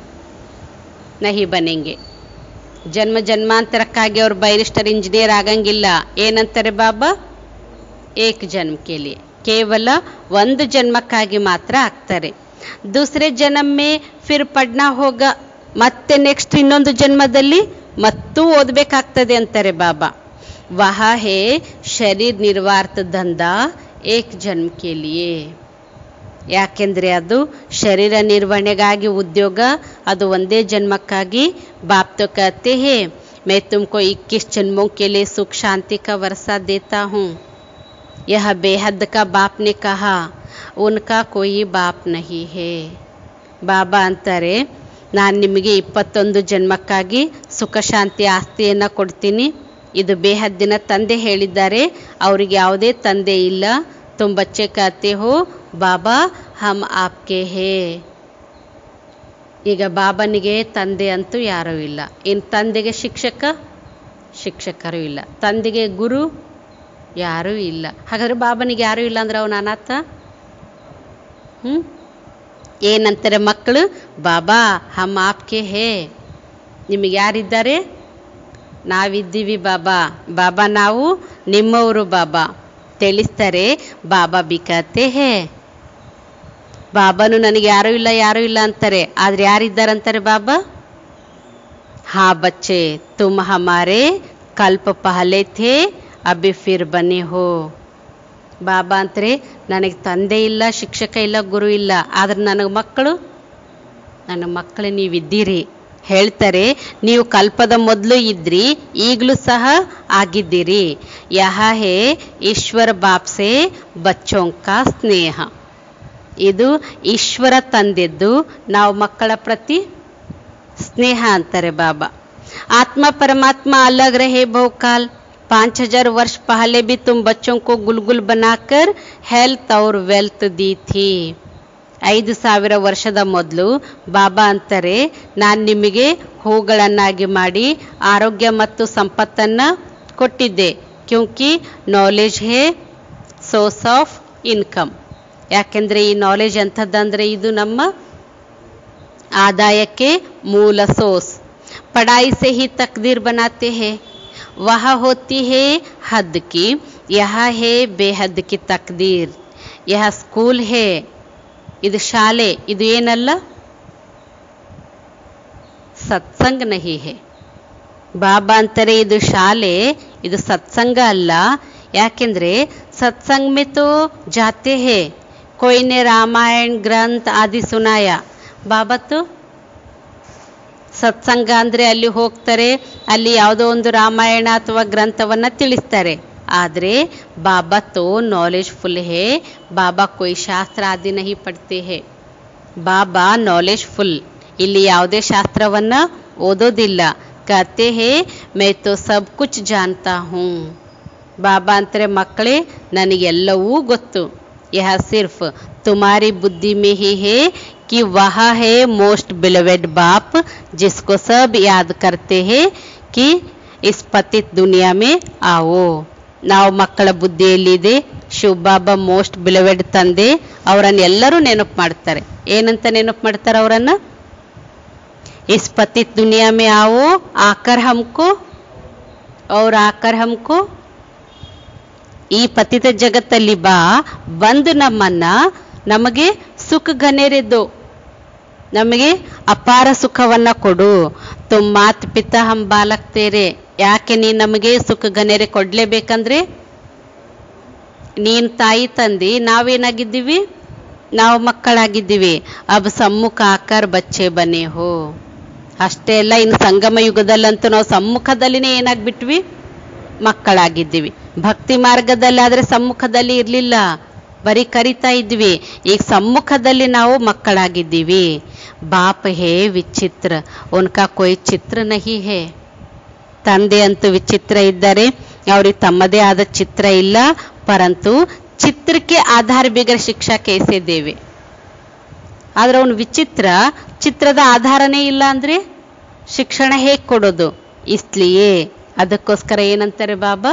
नहीं बनेंगे. ಜನ್ಮ ಜನ್ಮಾಂತರಕ್ಕಾಗಿ ಅವ್ರು ಬೈರಿಸ್ಟರ್ ಇಂಜಿನಿಯರ್ ಆಗಂಗಿಲ್ಲ. ಏನಂತಾರೆ ಬಾಬಾ? ಏಕ್ ಜನ್ಮ ಕೆ ಲಿಯೆ. ಕೇವಲ ಒಂದು ಜನ್ಮಕ್ಕಾಗಿ ಮಾತ್ರ ಆಗ್ತಾರೆ. ದೂಸರೆ ಜನ್ಮ ಮೇ ಫಿರ್ ಪಡ್ನಾ ಹೋಗ. ಮತ್ತೆ ನೆಕ್ಸ್ಟ್ ಇನ್ನೊಂದು ಜನ್ಮದಲ್ಲಿ ಮತ್ತೂ ಓದಬೇಕಾಗ್ತದೆ ಅಂತಾರೆ ಬಾಬಾ. ವಹ ಹೇ ಶರೀರ ನಿರ್ವಾರ್ಥ ದಂಧಾ ಏಕ್ ಜನ್ಮ ಕೆ ಲಿಯೆ. ಯಾಕೆಂದರೆ ಅದು ಶರೀರ ನಿರ್ವಹಣೆಗಾಗಿ ಉದ್ಯೋಗ, ಅದು ಒಂದೇ ಜನ್ಮಕ್ಕಾಗಿ. ಬಾಪ್ ತೋ ಕಹತೆ ಹೇ मैं तुमको इक्कीस जन्मों के लिए सुख शांति का वर्षा देता हूँ. यह बेहद का बाप ने कहा. उनका कोई बाप नहीं है. ಬಾಬಾ ಅಂತಾರೆ ನಾನು ನಿಮಗೆ ಇಪ್ಪತ್ತೊಂದು ಜನ್ಮಕ್ಕಾಗಿ ಸುಖ ಶಾಂತಿ ಆಸ್ತಿಯನ್ನು ಕೊಡ್ತೀನಿ. ಇದು ಬೇಹದ್ದಿನ ತಂದೆ ಹೇಳಿದ್ದಾರೆ. ಅವರಿಗೆ ಯಾವುದೇ ತಂದೆ ಇಲ್ಲ. ತುಮ್ ಬಚ್ಚೆ ಕಹತೆ ಹೋ ಬಾಬಾ ಹಮ್ ಆಪ್ಕೆ ಹೇ. ಈಗ ಬಾಬನಿಗೆ ತಂದೆ ಅಂತೂ ಯಾರೂ ಇಲ್ಲ. ಇನ್ನು ತಂದೆಗೆ ಶಿಕ್ಷಕ ಶಿಕ್ಷಕರು ಇಲ್ಲ. ತಂದೆಗೆ ಗುರು ಯಾರೂ ಇಲ್ಲ. ಹಾಗಾದ್ರೆ ಬಾಬನಿಗೆ ಯಾರೂ ಇಲ್ಲ ಅಂದ್ರೆ ಅವನು ಅನಾಥ. ಹ್ಞೂ ಏನಂತಾರೆ ಮಕ್ಕಳು? ಬಾಬಾ ಹಮ್ ಆಪ್ಕೆ ಹೇ. ನಿಮಗೆ ಯಾರಿದ್ದಾರೆ? ನಾವಿದ್ದೀವಿ ಬಾಬಾ. ಬಾಬಾ ನಾವು ನಿಮ್ಮವರು ಬಾಬಾ ತಿಳಿಸ್ತಾರೆ. ಬಾಬಾ ಬಿಕತೆ ಹೇ. ಬಾಬಾನು ನನಗೆ ಯಾರೂ ಇಲ್ಲ ಯಾರೂ ಇಲ್ಲ ಅಂತಾರೆ. ಆದರೆ ಯಾರಿದ್ದಾರಂತಾರೆ ಬಾಬಾ? ಹಾ ಬಚ್ಚೆ ತುಮ್ ಹಮಾರೆ ಕಲ್ಪ ಪಹಲೆ ಥೇ ಅಭಿ ಫಿರ್ ಬನೆ ಹೋ. ಬಾಬಾ ಅಂತಾರೆ ನನಗೆ ತಂದೆ ಇಲ್ಲ, ಶಿಕ್ಷಕ ಇಲ್ಲ, ಗುರು ಇಲ್ಲ, ಆದ್ರೆ ನನಗೆ ಮಕ್ಕಳು, ನನ್ನ ಮಕ್ಕಳು ನೀವಿದ್ದೀರಿ. ಹೇಳ್ತಾರೆ ನೀವು ಕಲ್ಪದ ಮೊದಲು ಇದ್ರಿ, ಈಗಲೂ ಸಹ ಆಗಿದ್ದೀರಿ. ಯಹ ಹೇ ಈಶ್ವರ ಬಾಪ್ಸೆ ಬಚ್ಚೋಂಕ ಸ್ನೇಹ. ಇದು ಈಶ್ವರ ತಂದೆದ್ದು ನಾವು ಮಕ್ಕಳ ಪ್ರತಿ ಸ್ನೇಹ ಅಂತಾರೆ ಬಾಬಾ. ಆತ್ಮ ಪರಮಾತ್ಮ ಅಲಗ್ ರಹೆ ಬಹುಕಾಲ್. पाँच हजार वर्ष पहले भी तुम बच्चों को गुलगुल बनाकर हेल्थ और वेल्थ दी थी. ಐದು ಸಾವಿರ ವರ್ಷದ ಮೊದಲು ಬಾಬಾ ಅಂತಾರೆ ನಾನು ನಿಮಗೆ ಹೂಗಳನ್ನಾಗಿ ಮಾಡಿ ಆರೋಗ್ಯ ಮತ್ತು ಸಂಪತ್ತನ್ನು ಕೊಟ್ಟಿದ್ದೆ. ಕ್ಯೂಂಕಿ ನಾಲೆಜ್ ಹೇ ಸೋರ್ಸ್ ಆಫ್ ಇನ್ಕಮ್. ಯಾಕೆಂದರೆ ಈ ನಾಲೆಜ್ ಎಂಥದ್ದಂದರೆ ಇದು ನಮ್ಮ ಆದಾಯಕ್ಕೆ ಮೂಲ ಸೋರ್ಸ್. ಪಢಾಯಿ ಸೆ ಹಿ ತಕ್ದೀರ್ ಬನಾತೆ ಹೇ. वह होती है हद की, यह है बेहद की तकदीर. यह स्कूल है, ಇದು ಶಾಲೆ, ಇದು ಏನಲ್ಲ ಸತ್ಸಂಗ ನಹಿ ಹೇ. ಬಾಬಾ ಅಂತಾರೆ ಇದು ಶಾಲೆ, ಇದು ಸತ್ಸಂಗ ಅಲ್ಲ. ಯಾಕೆಂದ್ರೆ ಸತ್ಸಂಗ ಮೇ ತೋ ಜಾತೆ ಹೇ, ಕೊಯ್ನೆ ರಾಮಾಯಣ ಗ್ರಂಥ ಆದಿ ಸುನಾಯ. ಬಾಬಾ ತೋ ಸತ್ಸಂಗ ಅಂದರೆ ಅಲ್ಲಿ ಹೋಗ್ತಾರೆ, ಅಲ್ಲಿ ಯಾವುದೋ ಒಂದು ರಾಮಾಯಣ ಅಥವಾ ಗ್ರಂಥವನ್ನು ತಿಳಿಸ್ತಾರೆ. ಆದರೆ ಬಾಬಾ ತೋ ನಾಲೆಜ್ ಫುಲ್ ಹೇ. ಬಾಬಾ ಕೊಯ್ ಶಾಸ್ತ್ರ ಆದಿ ನಹಿ ಪಡ್ತೆ ಹೇ. ಬಾಬಾ ನಾಲೆಜ್ ಫುಲ್, ಇಲ್ಲಿ ಯಾವುದೇ ಶಾಸ್ತ್ರವನ್ನು ಓದೋದಿಲ್ಲ. ಕಹತೆ ಹೇ ಮೈ ತೋ ಸಬ್ ಕುಚ್ ಜಾನ್ತಾ ಹೂಂ. ಬಾಬಾ ಅಂತಾರೆ ಮಕ್ಕಳೇ ನನಗೆಲ್ಲವೂ ಗೊತ್ತು. ಯಹ ಸಿರ್ಫ್ ತುಮಾರಿ ಬುದ್ಧಿ ಮೇ ಹಿ ಹೇ कि वह है मोस्ट बिलवेड बाप जिसको सब याद करते हैं कि इस पतित दुनिया में आओ. ನಾವು ಮಕ್ಕಳ ಬುದ್ಧಿಯಲ್ಲಿದೆ ಶಿವ ಬಾಬಾ ಮೋಸ್ಟ್ ಬಿಲವೆಡ್ ತಂದೆ, ಅವರನ್ನು ಎಲ್ಲರೂ ನೆನಪು ಮಾಡ್ತಾರೆ. ಏನಂತ ನೆನಪು ಮಾಡ್ತಾರೆ ಅವರನ್ನ? ಇಸ್ ಪತಿತ್ ದುನಿಯಾ ಮೇ आओ ಆಕರ್ ಹಮ್ಕೋ ಔರ್ ಆಕರ್ ಹಮ್ಕೋ. ಈ ಪತಿತ ಜಗತ್ತಲ್ಲಿ ಬಾ, ಬಂದು ನಮ್ಮನ್ನ ನಮಗೆ ಸುಖ ಘನೇರೆದ್ದು ನಮಗೆ ಅಪಾರ ಸುಖವನ್ನ ಕೊಡು. ತುಮ್ ಮಾತ್ ಪಿತಾ ಹಮ್ ಬಾಲಕ್ ತೇರೆ. ಯಾಕೆ ನೀ ನಮಗೆ ಸುಖ ಘನೇರೆ ಕೊಡ್ಲೇಬೇಕಂದ್ರೆ ನೀನ್ ತಾಯಿ ತಂದಿ, ನಾವೇನಾಗಿದ್ದೀವಿ? ನಾವು ಮಕ್ಕಳಾಗಿದ್ದೀವಿ. ಅಬ್ ಸಮ್ಮುಖ ಆಕರ್ ಬಚ್ಚೆ ಬನೆ ಹೋ. ಅಷ್ಟೇ ಅಲ್ಲ, ಇನ್ನು ಸಂಗಮ ಯುಗದಲ್ಲಂತೂ ನಾವು ಸಮ್ಮುಖದಲ್ಲಿನೇ ಏನಾಗ್ಬಿಟ್ವಿ? ಮಕ್ಕಳಾಗಿದ್ದೀವಿ. ಭಕ್ತಿ ಮಾರ್ಗದಲ್ಲಾದ್ರೆ ಸಮ್ಮುಖದಲ್ಲಿ ಇರಲಿಲ್ಲ, ಬರೀ ಕರಿತಾ ಇದ್ವಿ. ಈಗ ಸಮ್ಮುಖದಲ್ಲಿ ನಾವು ಮಕ್ಕಳಾಗಿದ್ದೀವಿ. ಬಾಪ್ ಹೇ ವಿಚಿತ್ರ, ಉನ್ಕಾ ಕೊಯ್ ಚಿತ್ರ ನಹಿ ಹೇ. ತಂದೆ ಅಂತೂ ವಿಚಿತ್ರ ಇದ್ದಾರೆ, ಅವ್ರಿಗೆ ತಮ್ಮದೇ ಆದ ಚಿತ್ರ ಇಲ್ಲ. ಪರಂತು ಚಿತ್ರಕ್ಕೆ ಆಧಾರ ಬಿಗರ್ ಶಿಕ್ಷಾ ಕೈಸೆ ದೇವೆ. ಆದ್ರೆ ಅವನು ವಿಚಿತ್ರ, ಚಿತ್ರದ ಆಧಾರನೇ ಇಲ್ಲ ಅಂದ್ರೆ ಶಿಕ್ಷಣ ಹೇಗೆ ಕೊಡೋದು? ಇಸ್ಲಿಯೇ ಅದಕ್ಕೋಸ್ಕರ ಏನಂತಾರೆ ಬಾಬಾ?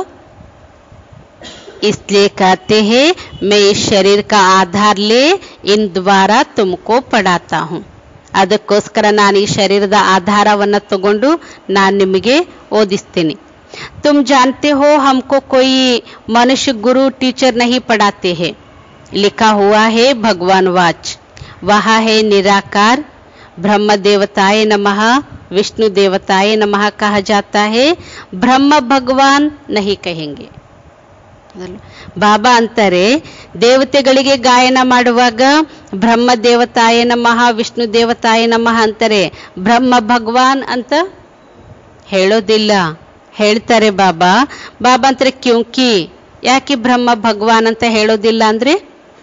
इसलिए कहते हैं मैं इस शरीर का आधार ले इन द्वारा तुमको पढ़ाता हूँ. ಅದಕ್ಕೋಸ್ಕರ ನಾನು ಈ ಶರೀರದ ಆಧಾರವನ್ನು ತಗೊಂಡು ನಾನು ನಿಮಗೆ ಓದಿಸ್ತೀನಿ. तुम जानते हो हमको कोई मनुष्य गुरु टीचर नहीं पढ़ाते हैं. लिखा हुआ है भगवान वाच. वह है निराकार. ब्रह्म देवताय नमः, विष्णु देवताय नमः कहा जाता है. ब्रह्म भगवान नहीं कहेंगे. ಬಾಬಾ ಅಂತಾರೆ ದೇವತೆಗಳಿಗೆ ಗಾಯನ ಮಾಡುವಾಗ ಬ್ರಹ್ಮ ದೇವತಾಯ ನಮಃ, ವಿಷ್ಣು ದೇವತಾಯ ನಮಃ ಅಂತಾರೆ. ಬ್ರಹ್ಮ ಭಗವಾನ್ ಅಂತ ಹೇಳೋದಿಲ್ಲ. ಹೇಳ್ತಾರೆ ಬಾಬಾ. ಬಾಬಾ ಅಂತಾರೆ ಕ್ಯೂಂಕಿ, ಯಾಕೆ ಬ್ರಹ್ಮ ಭಗವಾನ್ ಅಂತ ಹೇಳೋದಿಲ್ಲ ಅಂದ್ರೆ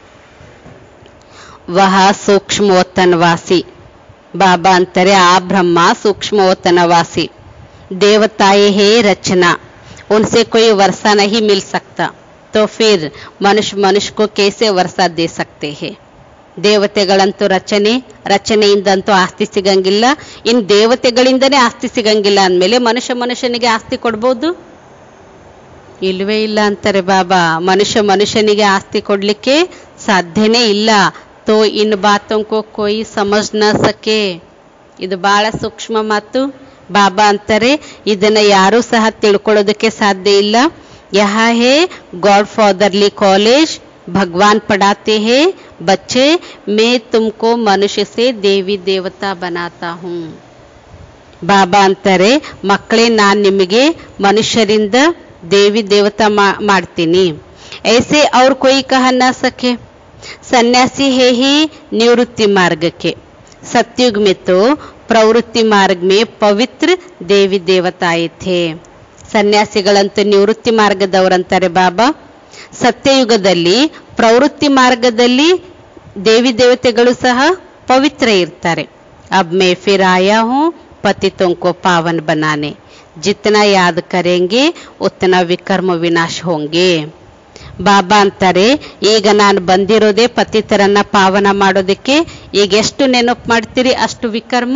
ವಹ ಸೂಕ್ಷ್ಮೋತ್ತನವಾಸಿ. ಬಾಬಾ ಅಂತಾರೆ ಆ ಬ್ರಹ್ಮ ಸೂಕ್ಷ್ಮೋತ್ತನವಾಸಿ. ದೇವತಾಯೇ ಹೇ ರಚನಾ, उनसे कोई वर्षा नहीं मिल सकता, तो फिर मनुष्य मनुष्य को कैसे वर्षा दे सकते हैं? ದೇವತೆಗಳಂತೂ ರಚನೆ ರಚನೆಯಿಂದಂತೂ ಆಸ್ತಿ ಸಿಗಂಗಿಲ್ಲ, ಇನ್ನು ದೇವತೆಗಳಿಂದನೇ ಆಸ್ತಿ ಸಿಗಂಗಿಲ್ಲ ಅಂದಮೇಲೆ ಮನುಷ್ಯ ಮನುಷ್ಯನಿಗೆ ಆಸ್ತಿ ಕೊಡ್ಬೋದು? ಇಲ್ವೇ ಇಲ್ಲ ಅಂತಾರೆ ಬಾಬಾ. ಮನುಷ್ಯ ಮನುಷ್ಯನಿಗೆ ಆಸ್ತಿ ಕೊಡ್ಲಿಕ್ಕೆ ಸಾಧ್ಯನೇ ಇಲ್ಲ. ತೋ ಇನ್ ಬಾತೋं को कोई समझ न सके. ಇದು ಬಹಳ ಸೂಕ್ಷ್ಮ ಮಾತು. ಬಾಬಾ ಅಂತಾರೆ ಇದನ್ನ ಯಾರೂ ಸಹ ತಿಳ್ಕೊಳ್ಳೋದಕ್ಕೆ ಸಾಧ್ಯ ಇಲ್ಲ. ಯಹಾ ಹೇ गॉड फादरली कॉलेज, भगवान पढ़ाते हैं बच्चे, मैं तुमको मनुष्य से देवी देवता बनाता हूँ. ಬಾಬಾ ಅಂತಾರೆ ಮಕ್ಕಳೇ, ನಾನು ನಿಮಗೆ ಮನುಷ್ಯರಿಂದ देवी देवता ಮಾಡ್ತೀನಿ. ऐसे और कोई कह न सके. सन्यासी है ही निवृत्ति मार्ग के, सतयुग में तो प्रवृत्ति मार्ग में पवित्र देवी देवताएं थे. ಸನ್ಯಾಸಿಗಳಂತೂ ನಿವೃತ್ತಿ ಮಾರ್ಗದವರಂತಾರೆ ಬಾಬಾ. ಸತ್ಯಯುಗದಲ್ಲಿ ಪ್ರವೃತ್ತಿ ಮಾರ್ಗದಲ್ಲಿ ದೇವಿ ದೇವತೆಗಳು ಸಹ ಪವಿತ್ರ ಇರ್ತಾರೆ. ಅಬ್ ಮೇ ಫಿರ್ ಆಯಾ ಹೂಂ ಪತಿತೋं को पावन बनाने, जितना याद करेंगे उतना विकर्म विनाश होंगे. ಬಾಬಾ ಅಂತಾರೆ ಈಗ ನಾನು ಬಂದಿರೋದೇ ಪತಿತರನ್ನ ಪಾವನ ಮಾಡೋದಕ್ಕೆ. ಈಗ ಎಷ್ಟು ನೆನಪು ಮಾಡ್ತೀರಿ ಅಷ್ಟು ವಿಕರ್ಮ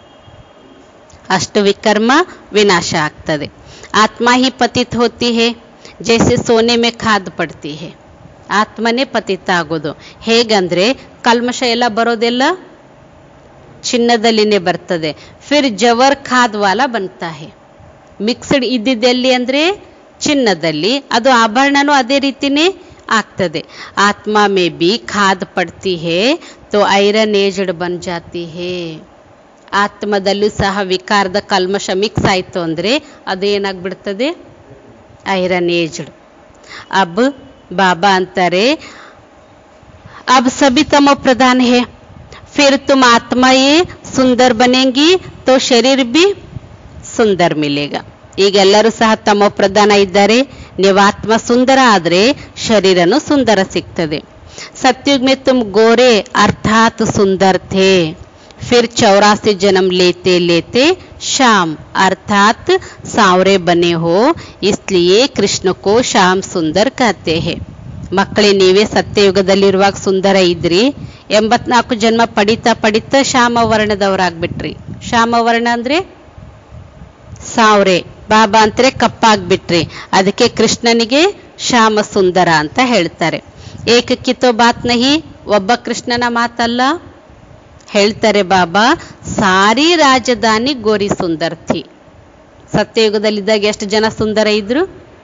ಅಷ್ಟು ವಿಕರ್ಮ ವಿನಾಶ ಆಗ್ತದೆ. ಆತ್ಮ ಹಿ ಪತಿತ್ ಹೋತಿ ಹೇ ಜೈಸೆ ಸೋನೆ ಮೇ ಖಾದ್ ಪಡ್ತಿ ಹೇ. ಆತ್ಮನೇ ಪತಿತ ಆಗೋದು. ಹೇಗಂದ್ರೆ ಕಲ್ಮಶ ಎಲ್ಲ ಬರೋದೆಲ್ಲ ಚಿನ್ನದಲ್ಲಿನೇ ಬರ್ತದೆ. ಫಿರ್ ಜವರ್ ಖಾದ್ ವಾಲ ಬನ್ತಾ ಹೇ. ಮಿಕ್ಸ್ಡ್ ಇದ್ದಿದ್ದೆಲ್ಲಿ ಅಂದ್ರೆ ಚಿನ್ನದಲ್ಲಿ, ಅದು ಆಭರಣನೂ ಅದೇ ರೀತಿನೇ ಆಗ್ತದೆ. ಆತ್ಮ ಮೇ ಬಿ ಖಾದ್ ಪಡ್ತಿ ಹೇ ತೋ ಐರನ್ ಏಜ್ಡ್ ಬನ್ ಜಾತಿ ಹೇ. ಆತ್ಮದಲ್ಲೂ ಸಹ ವಿಕಾರದ ಕಲ್ಮಶ ಮಿಕ್ಸ್ ಆಯ್ತು ಅಂದ್ರೆ ಅದು ಏನಾಗ್ಬಿಡ್ತದೆ? Iron aged. ಅಬ್ ಬಾಬಾ ಅಂತಾರೆ अब सभी तमो प्रधान है, फिर तुम आत्मा ये सुंदर बनेंगी तो शरीर भी सुंदर मिलेगा. ಈಗ ಎಲ್ಲರೂ ಸಹ ತಮೋ ಪ್ರಧಾನ ಇದ್ದಾರೆ. ನೀವು ಆತ್ಮ ಸುಂದರ ಆದ್ರೆ ಶರೀರನು ಸುಂದರ ಸಿಗ್ತದೆ. सतयुग में तुम गोरे अर्थात सुंदर थे, फिर चौरासी जन्म लेते लेते श्याम अर्थात सांवरे बने हो, इसलिए कृष्ण को श्याम सुंदर कहते हैं. ಮಕ್ಕಳೇ, ನೀವೇ ಸತ್ಯಯುಗದಲ್ಲಿರುವಾಗ ಸುಂದರ ಇದ್ರಿ. ಎಂಬತ್ನಾಲ್ಕು ಜನ್ಮ ಪಡಿತಾ ಪಡಿತಾ ಶ್ಯಾಮ ವರ್ಣದವರಾಗ್ಬಿಟ್ರಿ. ಶ್ಯಾಮ ವರ್ಣ ಅಂದ್ರೆ ಸಾವ್ರೆ. ಬಾಬಾ ಅಂತಾರೆ ಕಪ್ಪಾಗ್ಬಿಟ್ರಿ. ಅದಕ್ಕೆ ಕೃಷ್ಣನಿಗೆ ಶ್ಯಾಮ ಸುಂದರ ಅಂತ ಹೇಳ್ತಾರೆ. ಏಕಕ್ಕಿತೋ ಬಾತ್ ನಹಿ, ಒಬ್ಬ ಕೃಷ್ಣನ ಮಾತಲ್ಲ. ಹೇಳ್ತಾರೆ ಬಾಬಾ, ಸಾರಿ ರಾಜಧಾನಿ ಗೋರಿ ಸುಂದರ್ ಥಿ. ಸತ್ಯಯುಗದಲ್ಲಿದ್ದಾಗ ಎಷ್ಟು ಜನ ಸುಂದರ ಇದ್ರು?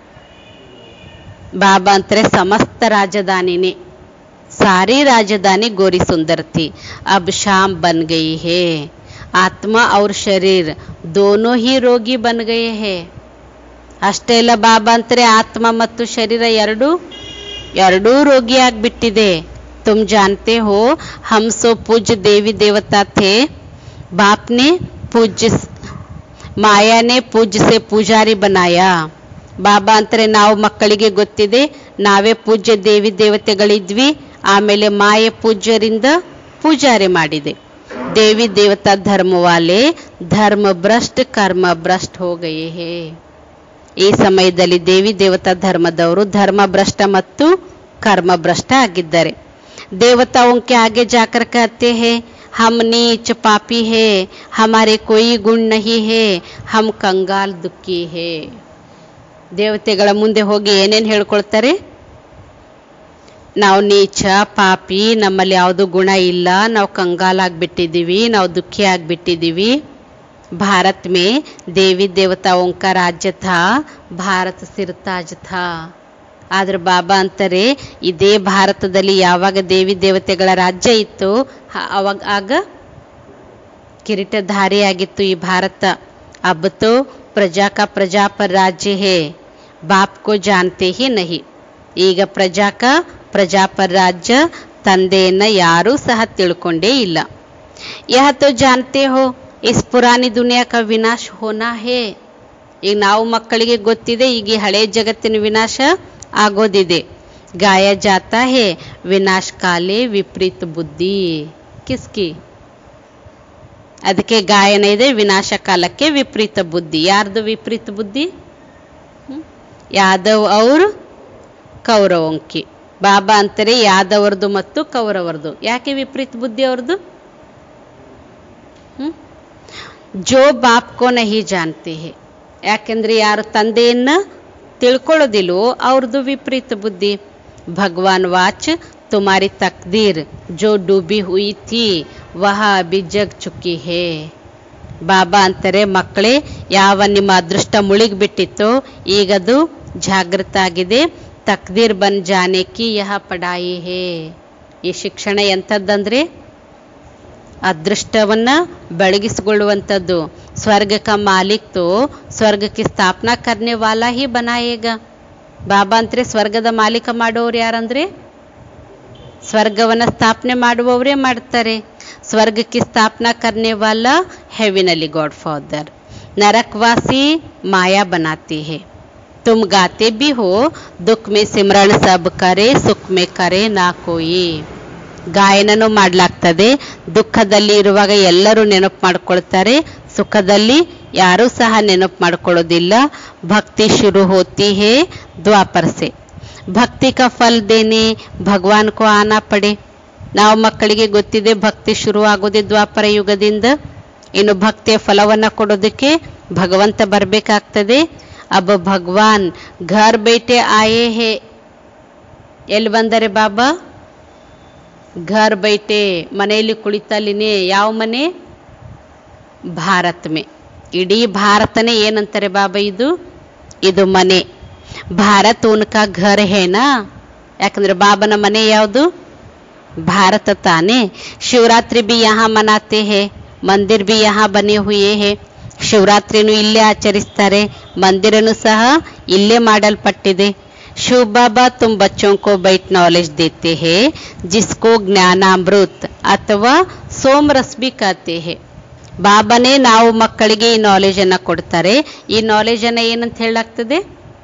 ಬಾಬಾ ಅಂತಾರೆ ಸಮಸ್ತ ರಾಜಧಾನಿನೇ. सारी राजधानी गोरी सुंदर थी, अब शाम बन गई है. आत्मा और शरीर दोनों ही रोगी बन गए हैं. ಅಷ್ಟೇ ಇಲ್ಲ, ಬಾಬಾ ಅಂತಾರೆ ಆತ್ಮ ಮತ್ತು ಶರೀರ ಎರಡು ಎರಡೂ ರೋಗಿ ಆಗ್ಬಿಟ್ಟಿದೆ. तुम जानते हो हम सो पूज्य देवी देवता थे, बाप ने पूज्य माया ने पूज्य से पुजारी बनाया. ಬಾಬಾ ಅಂತಾರೆ ನಾವು ಮಕ್ಕಳಿಗೆ ಗೊತ್ತಿದೆ, ನಾವೇ ಪೂಜ್ಯ ದೇವಿ ದೇವತೆಗಳಿದ್ವಿ, ಆಮೇಲೆ ಮಾಯೆ ಪೂಜ್ಯರಿಂದ ಪೂಜಾರಿ ಮಾಡಿದೆ. ದೇವಿ ದೇವತಾ ಧರ್ಮ ವಾಲೆ ಧರ್ಮ ಭ್ರಷ್ಟ ಕರ್ಮ ಭ್ರಷ್ಟ ಹೋ ಗಯೇ ಹೇ. ಈ ಸಮಯದಲ್ಲಿ ದೇವಿ ದೇವತಾ ಧರ್ಮದವರು ಧರ್ಮ ಭ್ರಷ್ಟ ಮತ್ತು ಕರ್ಮ ಭ್ರಷ್ಟ ಆಗಿದ್ದಾರೆ. देवताओं के आगे जाकर कहते हैं हम नीच पापी है, हमारे कोई गुण नहीं है, हम कंगाल दुखी है. ದೇವತೆಗಳ ಮುಂದೆ ಹೋಗಿ ಏನೇನು ಹೇಳ್ಕೊಳ್ತಾರೆ? ನಾವು ನೀಚ ಪಾಪಿ, ನಮ್ಮಲ್ಲಿ ಯಾವುದು ಗುಣ ಇಲ್ಲ, ನಾವು ಕಂಗಾಲಾಗ್ಬಿಟ್ಟಿದ್ದೀವಿ, ನಾವು ದುಃಖಿ ಆಗ್ಬಿಟ್ಟಿದ್ದೀವಿ. ಭಾರತ್ ಮೇ ದೇವಿ ದೇವತಾओं का राज्य था, ಭಾರತ ಸಿರ್ತಾಜ್ ಥಾ. ಆದ್ರೆ ಬಾಬಾ ಅಂತಾರೆ ಇದೇ ಭಾರತದಲ್ಲಿ ಯಾವಾಗ ದೇವಿ ದೇವತೆಗಳ ರಾಜ್ಯ ಇತ್ತು ಅವಾಗ ಆಗ ಕಿರೀಟಧಾರಿಯಾಗಿತ್ತು ಈ ಭಾರತ. अब तो प्रजा का प्रजा पर राज्य है, बाप को जानते ही नहीं. ಈಗ ಪ್ರಜಾ का ಪ್ರಜಾ पर राज्य ತಂದೆಯನ್ನ ಯಾರೂ ಸಹ ತಿಳ್ಕೊಂಡೇ ಇಲ್ಲ. यह तो जानते हो इस पुरानी दुनिया का विनाश होना है. ಈಗ ನಾವು ಮಕ್ಕಳಿಗೆ ಗೊತ್ತಿದೆ ಈಗ ಈ ಹಳೆ ಜಗತ್ತಿನ ವಿನಾಶ ಆಗೋದಿದೆ. गाया जाता है विनाश काले विपरीत बुद्धि किसकी. ಅದಕ್ಕೆ ಗಾಯನ ಇದೆ ವಿನಾಶ ಕಾಲಕ್ಕೆ ವಿಪರೀತ ಬುದ್ಧಿ. ಯಾರ್ದು ವಿಪರೀತ ಬುದ್ಧಿ? ಯಾದವ್ ಔರ್ ಕೌರವಂಕಿ. ಬಾಬಾ ಅಂತಾರೆ ಯಾದವರದು ಮತ್ತು ಕೌರವರದು. ಯಾಕೆ ವಿಪರೀತ ಬುದ್ಧಿ ಅವ್ರದ್ದು? ಹ್ಮ್ ಜೋ ಬಾಪ್ ಕೋ ನಹಿ ಜಾನ್ತೆ ಹೇ, ಯಾಕೆಂದ್ರೆ ಯಾರು ತಂದೆಯನ್ನ ತಿಳ್ಕೊಳ್ಳೋದಿಲ್ಲೋ ಅವ್ರದ್ದು ವಿಪರೀತ ಬುದ್ಧಿ. ಭಗವಾನ್ ವಾಚ್ ತುಮಾರಿ ತಕ್ದೀರ್ ಜೋ ಡೂಬಿ ಹುಯಿ ಥಿ ವಹ ಅಭಿ ಜಗ್ ಚುಕ್ಕಿ ಹೇ. ಬಾಬಾ ಅಂತಾರೆ ಮಕ್ಕಳೇ, ಯಾವ ನಿಮ್ಮ ಅದೃಷ್ಟ ಮುಳುಗಿಬಿಟ್ಟಿತ್ತೋ ಈಗದು ಜಾಗೃತ ಆಗಿದೆ. ತಕ್ದೀರ್ ಬನ್ ಜಾನೆ ಕಿ ಯಹ ಪಡಾಯಿ ಹೇ. ಈ ಶಿಕ್ಷಣ ಎಂಥದ್ದಂದ್ರೆ ಅದೃಷ್ಟವನ್ನ ಬೆಳಗಿಸಿಕೊಳ್ಳುವಂಥದ್ದು. ಸ್ವರ್ಗ ಕಾ ಮಾಲಿಕ್ ತೋ ಸ್ವರ್ಗ ಕಿ ಸ್ಥಾಪನಾ ಕರ್ನೆ ವಾಲಾ ಹಿ ಬನಾಯೇಗ. ಬಾಬಾ ಅಂತಾರೆ ಸ್ವರ್ಗದ ಮಾಲೀಕ ಮಾಡೋರು ಯಾರಂದ್ರೆ ಸ್ವರ್ಗವನ್ನ ಸ್ಥಾಪನೆ ಮಾಡುವವರೇ ಮಾಡ್ತಾರೆ. ಸ್ವರ್ಗ ಕಿ ಸ್ಥಾಪನಾ ಕರ್ನೆ ವಾಲಾ ಹೆವಿನಲಿ ಗಾಡ್ ಫಾದರ್. ನರಕವಾಸಿ ಮಾಯಾ ಬನಾತಿ ಹೇ. तुम गाते भी हो दुख में सिमरण सब करे सुख में करे ना कोई. ಗಾಯನನು ಮಾಡಲಾಗ್ತದೆ. ದುಃಖದಲ್ಲಿ ಇರುವಾಗ ಎಲ್ಲರೂ ನೆನಪು ಮಾಡ್ಕೊಳ್ತಾರೆ, ಸುಖದಲ್ಲಿ ಯಾರೂ ಸಹ ನೆನಪು ಮಾಡ್ಕೊಳ್ಳೋದಿಲ್ಲ. ಭಕ್ತಿ ಶುರು ಹೋತಿ ಹೇ ದ್ವಾಪರ ಸೆ. ಭಕ್ತಿ ಕಾ ಫಲ್ ದೇನೆ ಭಗವಾನ್ ಕೋ ಆನಾ ಪಡೆ. ನಾವು ಮಕ್ಕಳಿಗೆ ಗೊತ್ತಿದೆ ಭಕ್ತಿ ಶುರು ಆಗೋದೇ ದ್ವಾಪರ ಯುಗದಿಂದ. ಇನ್ನು ಭಕ್ತಿಯ ಫಲವನ್ನ ಕೊಡೋದಕ್ಕೆ ಭಗವಂತ ಬರಬೇಕಾಗ್ತದೆ. अब भगवान घर बैठे आए हैं. ಎಲ್ಲಿ ಬಂದರೆ ಬಾಬಾ? घर बैठे ಮನೆಯಲ್ಲಿ ಕುಳಿತಲ್ಲಿನೇ. ಯಾವ ಮನೆ? ಭಾರತ್ ಮೇ. ಇಡೀ ಭಾರತನೇ ಏನಂತಾರೆ ಬಾಬಾ? ಇದು ಇದು ಮನೆ. ಭಾರತ್ ಉನ್ಕಾ ಘರ್ ಹೇನಾ. ಯಾಕಂದ್ರೆ ಬಾಬನ ಮನೆ ಯಾವುದು? ಭಾರತ ತಾನೆ. ಶಿವರಾತ್ರಿ ಬಿ ಯಹಾ ಮನಾತೆ ಹೇ, ಮಂದಿರ್ ಬಿ ಯಹಾ ಬನೆ ಹುಯೇ ಹೇ. ಶಿವರಾತ್ರಿನೂ ಇಲ್ಲೇ ಆಚರಿಸ್ತಾರೆ, ಮಂದಿರನು ಸಹ ಇಲ್ಲೇ ಮಾಡಲ್ಪಟ್ಟಿದೆ. ಶಿವ ಬಾಬಾ ತುಮ್ ಬಚ್ಚೋं को बैठ नॉलेज देते हैं जिसको ज्ञानामृत ಅಥವಾ ಸೋಮರಸ್ ಬಿ कहते हैं. ಬಾಬಾನೇ ನಾವು ಮಕ್ಕಳಿಗೆ ಈ ನಾಲೆಜ್ ಅನ್ನ ಕೊಡ್ತಾರೆ. ಈ ನಾಲೆಜ್ ಅನ್ನ ಏನಂತ ಹೇಳಲಾಗ್ತದೆ?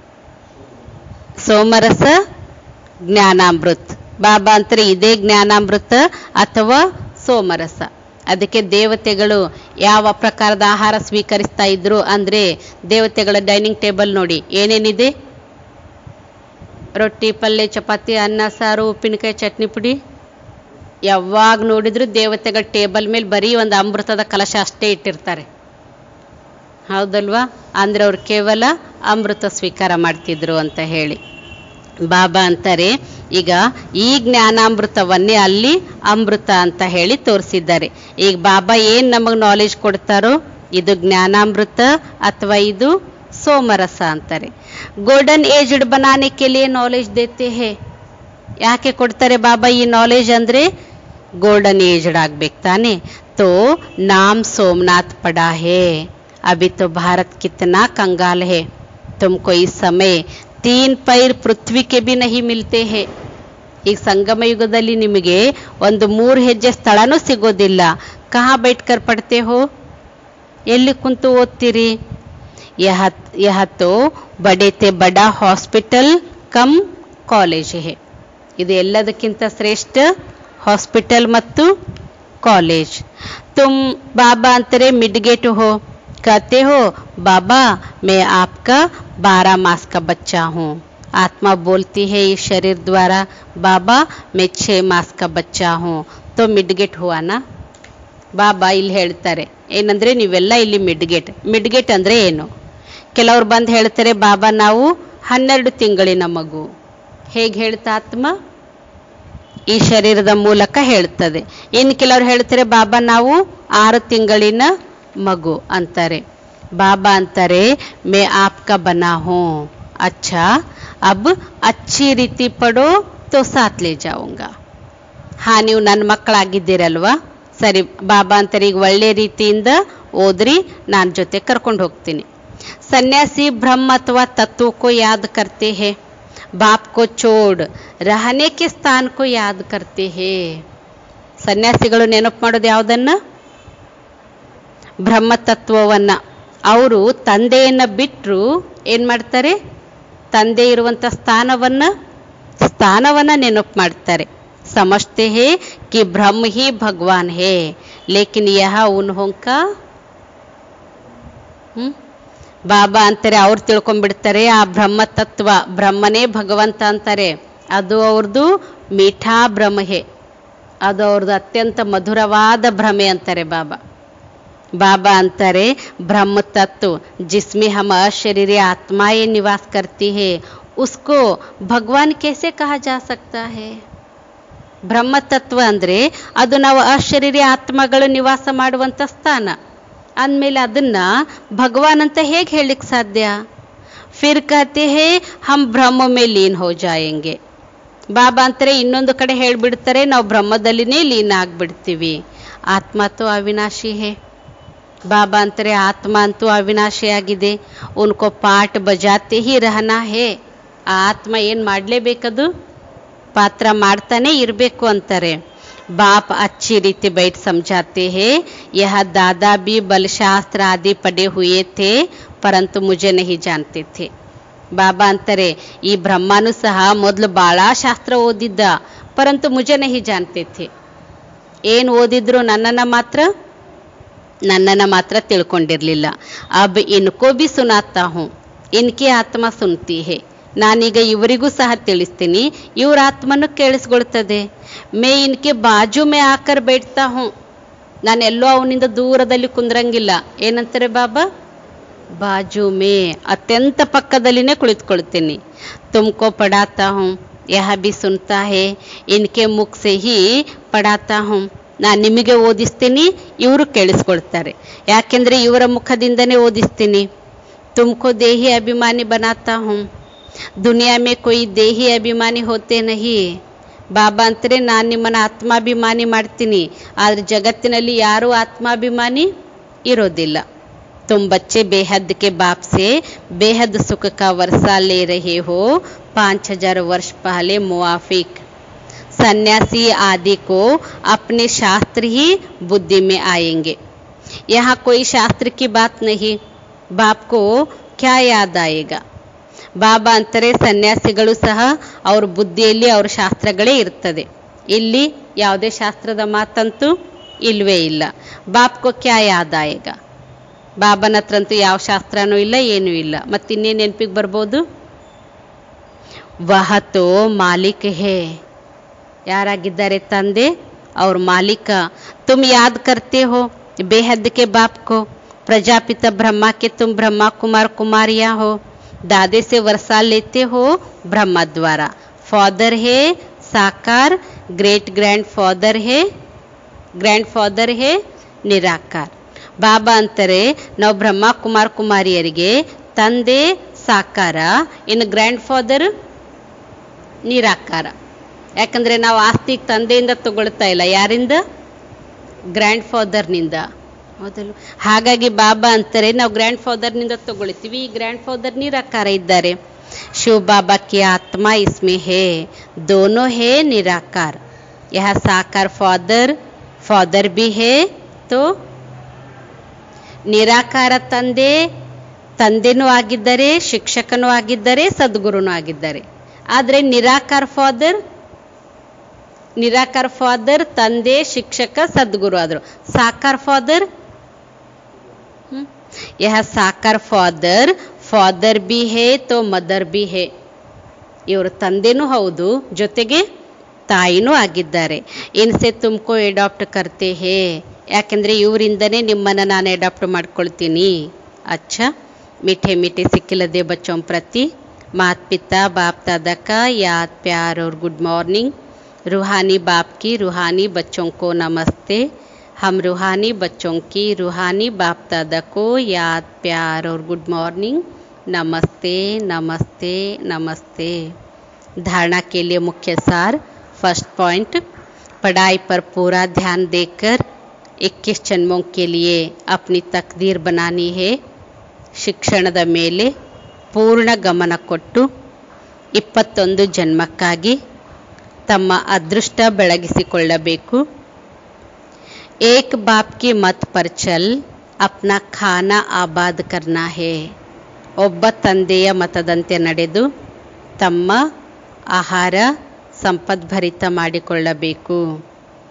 ಸೋಮರಸ ಜ್ಞಾನಾಮೃತ. ಬಾಬಾ ಅಂತಾರೆ ಇದೇ ಜ್ಞಾನಾಮೃತ ಅಥವಾ ಸೋಮರಸ. ಅದಕ್ಕೆ ದೇವತೆಗಳು ಯಾವ ಪ್ರಕಾರದ ಆಹಾರ ಸ್ವೀಕರಿಸ್ತಾ ಇದ್ರು ಅಂದ್ರೆ, ದೇವತೆಗಳ ಡೈನಿಂಗ್ ಟೇಬಲ್ ನೋಡಿ ಏನೇನಿದೆ? ರೊಟ್ಟಿ, ಪಲ್ಯ, ಚಪಾತಿ, ಅನ್ನ, ಸಾರು, ಉಪ್ಪಿನಕಾಯಿ, ಚಟ್ನಿ ಪುಡಿ. ಯಾವಾಗ ನೋಡಿದ್ರು ದೇವತೆಗಳ ಟೇಬಲ್ ಮೇಲೆ ಬರೀ ಒಂದು ಅಮೃತದ ಕಲಶ ಅಷ್ಟೇ ಇಟ್ಟಿರ್ತಾರೆ, ಹೌದಲ್ವಾ? ಅಂದ್ರೆ ಅವ್ರು ಕೇವಲ ಅಮೃತ ಸ್ವೀಕಾರ ಮಾಡ್ತಿದ್ರು ಅಂತ ಹೇಳಿ. ಬಾಬಾ ಅಂತಾರೆ ಈಗ ಈ ಜ್ಞಾನಾಮೃತವನ್ನೇ ಅಲ್ಲಿ ಅಮೃತ ಅಂತ ಹೇಳಿ ತೋರಿಸಿದ್ದಾರೆ. ಈಗ ಬಾಬಾ ಏನ್ ನಮಗೆ ನಾಲೆಜ್ ಕೊಡ್ತಾರೋ ಇದು ಜ್ಞಾನಾಮೃತ ಅಥವಾ ಇದು ಸೋಮರಸ ಅಂತಾರೆ. ಗೋಲ್ಡನ್ ಏಜ್ಡ್ ಬನಾನೆ ಕೆ ಲಿಯೆ ನಾಲೆಜ್ ದೇತೆ ಹೇ. ಯಾಕೆ ಕೊಡ್ತಾರೆ ಬಾಬಾ ಈ ನಾಲೆಜ್ ಅಂದ್ರೆ ಗೋಲ್ಡನ್ ಏಜ್ಡ್ ಆಗ್ಬೇಕು ತಾನೆ. ತೋ ನಾಮ್ ಸೋಮನಾಥ್ ಪಡಾ ಹೇ. ಅಭಿ ತೋ ಭಾರತ್ ಕಿತ್ನಾ ಕಂಗಾಲ್ ಹೇ. ತುಮಕೋ ಈ ಸಮಯ ತೀನ್ ಪೈರ್ ಪೃಥ್ವಿಗೆ ಬಿ ನಹಿ ಮಿಲ್ತೆ ಹೇ. ಈಗ ಸಂಗಮ ಯುಗದಲ್ಲಿ ನಿಮಗೆ ಒಂದು ಮೂರು ಹೆಜ್ಜೆ ಸ್ಥಳನೂ ಸಿಗೋದಿಲ್ಲ. ಕಹಾ ಬೈಟ್ಕರ್ ಪಡ್ತೆ ಹೋ? ಎಲ್ಲಿ ಕುಂತು ಓದ್ತೀರಿ? ಯಹ ಯಹ ತೋ ಬಡೇತೆ ಬಡ ಹಾಸ್ಪಿಟಲ್ ಕಮ್ ಕಾಲೇಜ್ ಹೇ. ಇದು ಎಲ್ಲದಕ್ಕಿಂತ ಶ್ರೇಷ್ಠ ಹಾಸ್ಪಿಟಲ್ ಮತ್ತು ಕಾಲೇಜ್. ತುಮ್ ಬಾಬಾ ಅಂತಾರೆ ಮಿಡ್ಗೇಟ್ ಹೋ. कहते हो बाबा मैं आपका बारह मास का बच्चा हूँ. आत्मा बोलती है इस शरीर द्वारा बाबा मैं छह मास का बच्चा हूँ. तो मिडगेट हुआ ना. ಬಾಬಾ ಇಲ್ಲಿ ಹೇಳ್ತಾರೆ ಏನಂದ್ರೆ ನೀವೆಲ್ಲ ಇಲ್ಲಿ ಮಿಡ್ಗೇಟ್. ಮಿಡ್ಗೇಟ್ ಅಂದ್ರೆ ಏನು? ಕೆಲವ್ರು ಬಂದು ಹೇಳ್ತಾರೆ ಬಾಬಾ ನಾವು ಹನ್ನೆರಡು ತಿಂಗಳಿನ ಮಗು. ಹೇಗೆ ಹೇಳ್ತಾ ಆತ್ಮ? ಈ ಶರೀರದ ಮೂಲಕ ಹೇಳ್ತದೆ. ಇನ್ನು ಕೆಲವ್ರು ಹೇಳ್ತಾರೆ ಬಾಬಾ ನಾವು ಆರು ತಿಂಗಳಿನ ಮಗು ಅಂತಾರೆ. ಬಾಬಾ ಅಂತಾರೆ ಮೇ ಆಪ್ಕಾ ಬನಾ ಹೂಂ. ಅಚ್ಚಾ ಅಬ್ ಅಚ್ಚಿ ರೀತಿ ಪಡೋ ತೋ ಸಾತ್ ಲೇ ಜಾऊंगा. ಹಾ ನೀವು ನನ್ನ ಮಕ್ಕಳಾಗಿದ್ದೀರಲ್ವಾ, ಸರಿ. ಬಾಬಾ ಅಂತಾರೆ ಈಗ ಒಳ್ಳೆ ರೀತಿಯಿಂದ ಓದ್ರಿ, ನಾನು ಜೊತೆ ಕರ್ಕೊಂಡು ಹೋಗ್ತೀನಿ. ಸನ್ಯಾಸಿ ಬ್ರಹ್ಮ ಅಥವಾ ತತ್ವ ಕೋ ಯಾದ್ ಕರ್ತೆ ಹೇ. ಬಾಪ್ ಕೋ ಚೋಡ್ ರಹನೆ ಕೆ ಸ್ಥಾನ ಕೋ ಯಾದ್ ಕರ್ತೆ ಹೇ. ಸನ್ಯಾಸಿಗಳು ನೆನಪು ಮಾಡೋದು ಯಾವುದನ್ನ? ಬ್ರಹ್ಮತತ್ವವನ್ನ. ಅವರು ತಂದೆಯನ್ನ ಬಿಟ್ಟರು ಏನ್ ಮಾಡ್ತಾರೆ? ತಂದೆ ಇರುವಂತ ಸ್ಥಾನವನ್ನ ಸ್ಥಾನವನ್ನ ನೆನಪು ಮಾಡ್ತಾರೆ. ಸಮಜ್ತೆ ಹೇ ಕಿ ಬ್ರಹ್ಮ ಹಿ ಭಗವಾನ್ ಹೇ ಲೇಕಿನ್ ಯಹ ಉನ್ಹೋಂ ಕಾ ಬಾಬಾ ಅಂತಾರೆ ಅವ್ರು ತಿಳ್ಕೊಂಡ್ಬಿಡ್ತಾರೆ ಆ ಬ್ರಹ್ಮ ತತ್ವ, ಬ್ರಹ್ಮನೇ ಭಗವಂತ ಅಂತಾರೆ. ಅದು ಅವ್ರದ್ದು ಮೀಠಾ ಭ್ರಮಹೆ, ಅದು ಅವ್ರದ್ದು ಅತ್ಯಂತ ಮಧುರವಾದ ಭ್ರಮೆ ಅಂತಾರೆ ಬಾಬಾ. बाबा अंतरे ब्रह्म तत्व जिसमें हम अशरीरी आत्माएं निवास करती है उसको भगवान कैसे कहा जा सकता है? ಬ್ರಹ್ಮ ತತ್ವ ಅಂದರೆ ಅದು ನಾವು ಅಶರೀರಿ ಆತ್ಮಗಳು ನಿವಾಸ ಮಾಡುವಂಥ ಸ್ಥಾನ ಅಂದಮೇಲೆ ಅದನ್ನ ಭಗವಾನ್ ಅಂತ ಹೇಗೆ ಹೇಳಲಿಕ್ಕೆ ಸಾಧ್ಯ? ಫಿರ್ ಕಹತೆ ಹೇ ಹಮ್ ಬ್ರಹ್ಮ ಮೇ ಲೀನ್ ಹೋ ಜಾಯೆಂಗೆ. ಬಾಬಾ ಅಂತಾರೆ ಇನ್ನೊಂದು ಕಡೆ ಹೇಳಿಬಿಡ್ತಾರೆ ನಾವು ಬ್ರಹ್ಮದಲ್ಲಿನೇ ಲೀನ ಆಗ್ಬಿಡ್ತೀವಿ. ಆತ್ಮ ತೋ ಅವಿನಾಶಿ ಹೇ. ಬಾಬಾ ಅಂತಾರೆ ಆತ್ಮ ಅಂತೂ ಅವಿನಾಶಿಯಾಗಿದೆ. ಉನ್ಕೋ ಪಾಠ ಬಜಾತೆ ಹಿ ರಹನಾ ಹೇ. ಆ ಆತ್ಮ ಏನು ಮಾಡಲೇಬೇಕದು? ಪಾತ್ರ ಮಾಡ್ತಾನೆ ಇರಬೇಕು ಅಂತಾರೆ. बाप अच्छी रीति बैठ समझाते हैं यह दादा भी बलशास्त्र आदि पढ़े हुए थे परंतु मुझे नहीं जानते थे. ಬಾಬಾ ಅಂತಾರೆ ಈ ಬ್ರಹ್ಮನು ಸಹ ಮೊದಲು ಭಾಳ ಶಾಸ್ತ್ರ ಓದಿದ್ದ, ಪರಂತು ಮುಜೆ ನಹಿ ಜಾನ್ತೆ ಥೆ. ಏನು ಓದಿದ್ರು ನನ್ನನ್ನು ಮಾತ್ರ ನನ್ನನ್ನು ಮಾತ್ರ ತಿಳ್ಕೊಂಡಿರಲಿಲ್ಲ. ಅಬ್ ಇನ್ಕೋ ಬಿ ಸುನಾತಾ ಹೂಂ, ಇನ್ಕಿ ಆತ್ಮ ಸುನ್ತಿ ಹೇ. ನಾನೀಗ ಇವರಿಗೂ ಸಹ ತಿಳಿಸ್ತೀನಿ, ಇವ್ರ ಆತ್ಮನು ಕೇಳಿಸ್ಕೊಳ್ತದೆ. ಮೇ ಇನ್ಕೆ ಬಾಜು ಮೇ ಆಕರ್ ಬೇಡ್ತಾ ಹೂಂ, ನಾನೆಲ್ಲೋ ಅವನಿಂದ ದೂರದಲ್ಲಿ ಕುಂದ್ರಂಗಿಲ್ಲ. ಏನಂತಾರೆ ಬಾಬಾ? ಬಾಜು ಮೇ, ಅತ್ಯಂತ ಪಕ್ಕದಲ್ಲಿನೇ ಕುಳಿತುಕೊಳ್ತೀನಿ. ತುಮಕೋ ಪಡಾತಾ ಹೂಂ ಯಹ ಬಿ ಸುನ್ತಾ ಹೇ ಇನ್ಕೆ ಮುಖ ಸೆ ಹಿ ಪಡಾತಾ ಹೂಂ. ನಾನು ನಿಮಗೆ ಓದಿಸ್ತೀನಿ, ಇವರು ಕೇಳಿಸ್ಕೊಳ್ತಾರೆ. ಯಾಕೆಂದರೆ ಇವರ ಮುಖದಿಂದನೇ ಓದಿಸ್ತೀನಿ. ತುಮಕೋ ದೇಹಿ ಅಭಿಮಾನಿ ಬನಾತಾ ಹೂಂ, ದುನಿಯಾ ಮೇ ಕೊಯ್ ದೇಹಿ ಅಭಿಮಾನಿ ಹೋತೆ ನಹಿ. ಬಾಬಾ ಅಂತಾರೆ ನಾನು ನಿಮ್ಮನ್ನು ಆತ್ಮಾಭಿಮಾನಿ ಮಾಡ್ತೀನಿ, ಆದರೆ ಜಗತ್ತಿನಲ್ಲಿ ಯಾರೂ ಆತ್ಮಾಭಿಮಾನಿ ಇರೋದಿಲ್ಲ. तुम बच्चे बेहद के बाप से बेहद सुख का वर्षा ले रहे हो. पाँच हजार वर्ष पहले मुआफिक सन्यासी आदि को अपने शास्त्र ही बुद्धि में आएंगे. यहाँ कोई शास्त्र की बात नहीं. बाप को क्या याद आएगा? ಬಾಬಾ ಅಂತಾರೆ ಸನ್ಯಾಸಿಗಳು ಸಹ ಅವ್ರ ಬುದ್ಧಿಯಲ್ಲಿ ಅವ್ರ ಶಾಸ್ತ್ರಗಳೇ ಇರ್ತದೆ. ಇಲ್ಲಿ ಯಾವುದೇ ಶಾಸ್ತ್ರದ ಮಾತಂತೂ ಇಲ್ವೇ ಇಲ್ಲ. ಬಾಪ್ಕೋ ಕ್ಯಾ ಯಾದ್ ಆಯೇಗಾ? ಬಾಬನ ಹತ್ರಂತೂ ಯಾವ ಶಾಸ್ತ್ರನೂ ಇಲ್ಲ, ಏನೂ ಇಲ್ಲ. ಮತ್ತಿನ್ನೇನು ನೆನಪಿಗೆ ಬರ್ಬೋದು? ವಹತೋ ಮಾಲಿಕ್ ಹೇ. ಯಾರಾಗಿದ್ದಾರೆ ತಂದೆ? ಅವ್ರ ಮಾಲೀಕ. ತುಮ್ ಯಾದ್ ಕರ್ತೆ ಹೋ ಬೇಹದ್ ಕೆ ಬಾಪ್ ಕೋ. ಪ್ರಜಾಪಿತ ಬ್ರಹ್ಮ ಕೆ ತುಮ್ ಬ್ರಹ್ಮ ಕುಮಾರ್ ಕುಮಾರಿಯಾ ಹೋ. दादे से वर्षा लेते हो ब्रह्मा द्वारा. फादर है साकार, ग्रेट ग्रैंड फादर है ग्रैंड फादर है निराकार. ಬಾಬಾ ಅಂತಾರೆ ನಾವು ಬ್ರಹ್ಮ ಕುಮಾರ್ ಕುಮಾರಿಯರಿಗೆ ತಂದೆ ಸಾಕಾರ, ಇನ್ನು ಗ್ರ್ಯಾಂಡ್ ಫಾದರ್ ನಿರಾಕಾರ. ಯಾಕಂದರೆ ನಾವು ಆಸ್ತಿಗೆ ತಂದೆಯಿಂದ ತಗೊಳ್ತಾ ಇಲ್ಲ, ಯಾರಿಂದ? ಗ್ರ್ಯಾಂಡ್ ಫಾದರ್ನಿಂದ. ಹೌದಲ್ಲ? ಹಾಗಾಗಿ ಬಾಬಾ ಅಂತಾರೆ ನಾವು ಗ್ರ್ಯಾಂಡ್ ಫಾದರ್ನಿಂದ ತಗೊಳ್ತೀವಿ, ಈ ಗ್ರ್ಯಾಂಡ್ ಫಾದರ್ ನಿರಾಕಾರ ಇದ್ದಾರೆ. ಶಿವ ಬಾಬಾ ಕಿ ಆತ್ಮ ಇಸ್ಮೆ ಹೇ, ದೋನೋ ಹೇ ನಿರಾಕಾರ. ಯಹ ಸಾಕಾರ ಫಾದರ್ ಫಾದರ್ ಬಿ ಹೇ, ತೋ ನಿರಾಕಾರ ತಂದೆ ತಂದೆನೂ ಆಗಿದ್ದಾರೆ, ಶಿಕ್ಷಕನೂ ಆಗಿದ್ದಾರೆ, ಸದ್ಗುರುನೂ ಆಗಿದ್ದಾರೆ. ಆದರೆ ನಿರಾಕಾರ ಫಾದರ್ ನಿರಾಕಾರ ಫಾದರ್ ತಂದೆ ಶಿಕ್ಷಕ ಸದ್ಗುರು ಆದರು. ಸಾಕಾರ ಫಾದರ್ यह साकार फादर फादर भी है तो मदर भी है. ಇವರು ತಂದೆನೂ ಹೌದು, ಜೊತೆಗೆ ತಾಯಿನೂ ಆಗಿದ್ದಾರೆ. ಇನ್ಸೆ ತುಮಕೋ ಎಡಾಪ್ಟ್ ಕರ್ತೆ ಹೇ. ಯಾಕೆಂದರೆ ಇವರಿಂದನೇ ನಿಮ್ಮನ್ನು ನಾನು ಎಡಾಪ್ಟ್ ಮಾಡ್ಕೊಳ್ತೀನಿ. ಅಚ್ಚ मीठे मीठे सिक्किलदे बच्चों प्रति माता पिता बाप दादा का याद प्यार और गुड मॉर्निंग. रूहानी बाप की रूहानी बच्चों को नमस्ते. हम रूहानी बच्चों की रूहानी बाप दादा को याद प्यार और गुड मॉर्निंग. नमस्ते नमस्ते नमस्ते. धारणा के लिए मुख्य सार. फर्स्ट पॉइंट, पढ़ाई पर पूरा ध्यान देकर इक्कीस जन्मों के लिए अपनी तकदीर बनानी है. ಶಿಕ್ಷಣದ ಮೇಲೆ ಪೂರ್ಣ ಗಮನ ಕೊಟ್ಟು ಇಪ್ಪತ್ತೊಂದು ಜನ್ಮಕ್ಕಾಗಿ ತಮ್ಮ ಅದೃಷ್ಟ ಬೆಳಗಿಸಿಕೊಳ್ಳಬೇಕು. ಏಕ್ ಬಾಪ್ ಕಿ ಮತ್ ಪರ್ ಚಲ್ ಅಪ್ನಾ ಖಾನಾ ಆಬಾದ್ ಕರ್ನಾ ಹೇ. ಒಬ್ಬ ತಂದೆಯ ಮತದಂತೆ ನಡೆದು ತಮ್ಮ ಆಹಾರ ಸಂಪದ್ಭರಿತ ಮಾಡಿಕೊಳ್ಳಬೇಕು.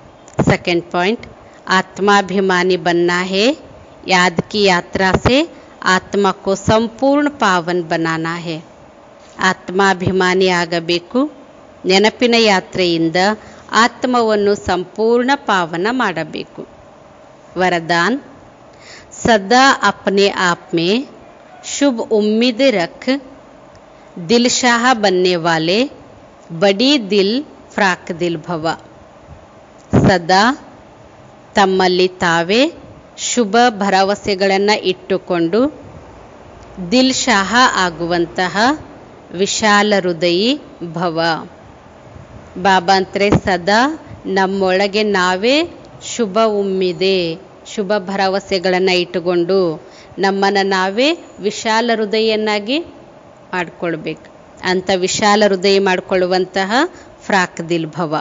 ಸೆಕೆಂಡ್ ಪಾಯಿಂಟ್, ಆತ್ಮಾಭಿಮಾನಿ ಬನ್ನಾ ಹೇ. ಯಾದ್ ಕಿ ಯಾತ್ರಾ ಸೆ ಆತ್ಮ ಕೋ ಸಂಪೂರ್ಣ ಪಾವನ್ ಬನಾನಾ ಹೈ. ಆತ್ಮಾಭಿಮಾನಿ ಆಗಬೇಕು. ನೆನಪಿನ ಯಾತ್ರೆಯಿಂದ ಆತ್ಮವನ್ನು ಸಂಪೂರ್ಣ ಪಾವನ ಮಾಡಬೇಕು. वरदान सदा अपने आप में शुभ उम्मीद रख, दिलशाह बनने वाले बड़ी दिल फ्राक दिल भव. ಸದಾ ತಮ್ಮಲ್ಲಿ ತಾವೇ ಶುಭ ಭರವಸೆಗಳನ್ನು ಇಟ್ಟುಕೊಂಡು ದಿಲ್ಶಾಹ ಆಗುವಂತಹ ವಿಶಾಲ ಹೃದಯಿ ಭವ. ಬಾಬಾ ಅಂತಾರೆ ಸದಾ ನಮ್ಮೊಳಗೆ ನಾವೇ ಶುಭ ಉಮ್ಮಿದೆ, ಶುಭ ಭರವಸೆಗಳನ್ನು ಇಟ್ಟುಕೊಂಡು ನಮ್ಮನ್ನು ನಾವೇ ವಿಶಾಲ ಹೃದಯನ್ನಾಗಿ ಮಾಡಿಕೊಳ್ಬೇಕು. ಅಂಥ ವಿಶಾಲ ಹೃದಯ ಮಾಡಿಕೊಳ್ಳುವಂತಹ ಫ್ರಾಕ್ ದಿಲ್ ಭವ.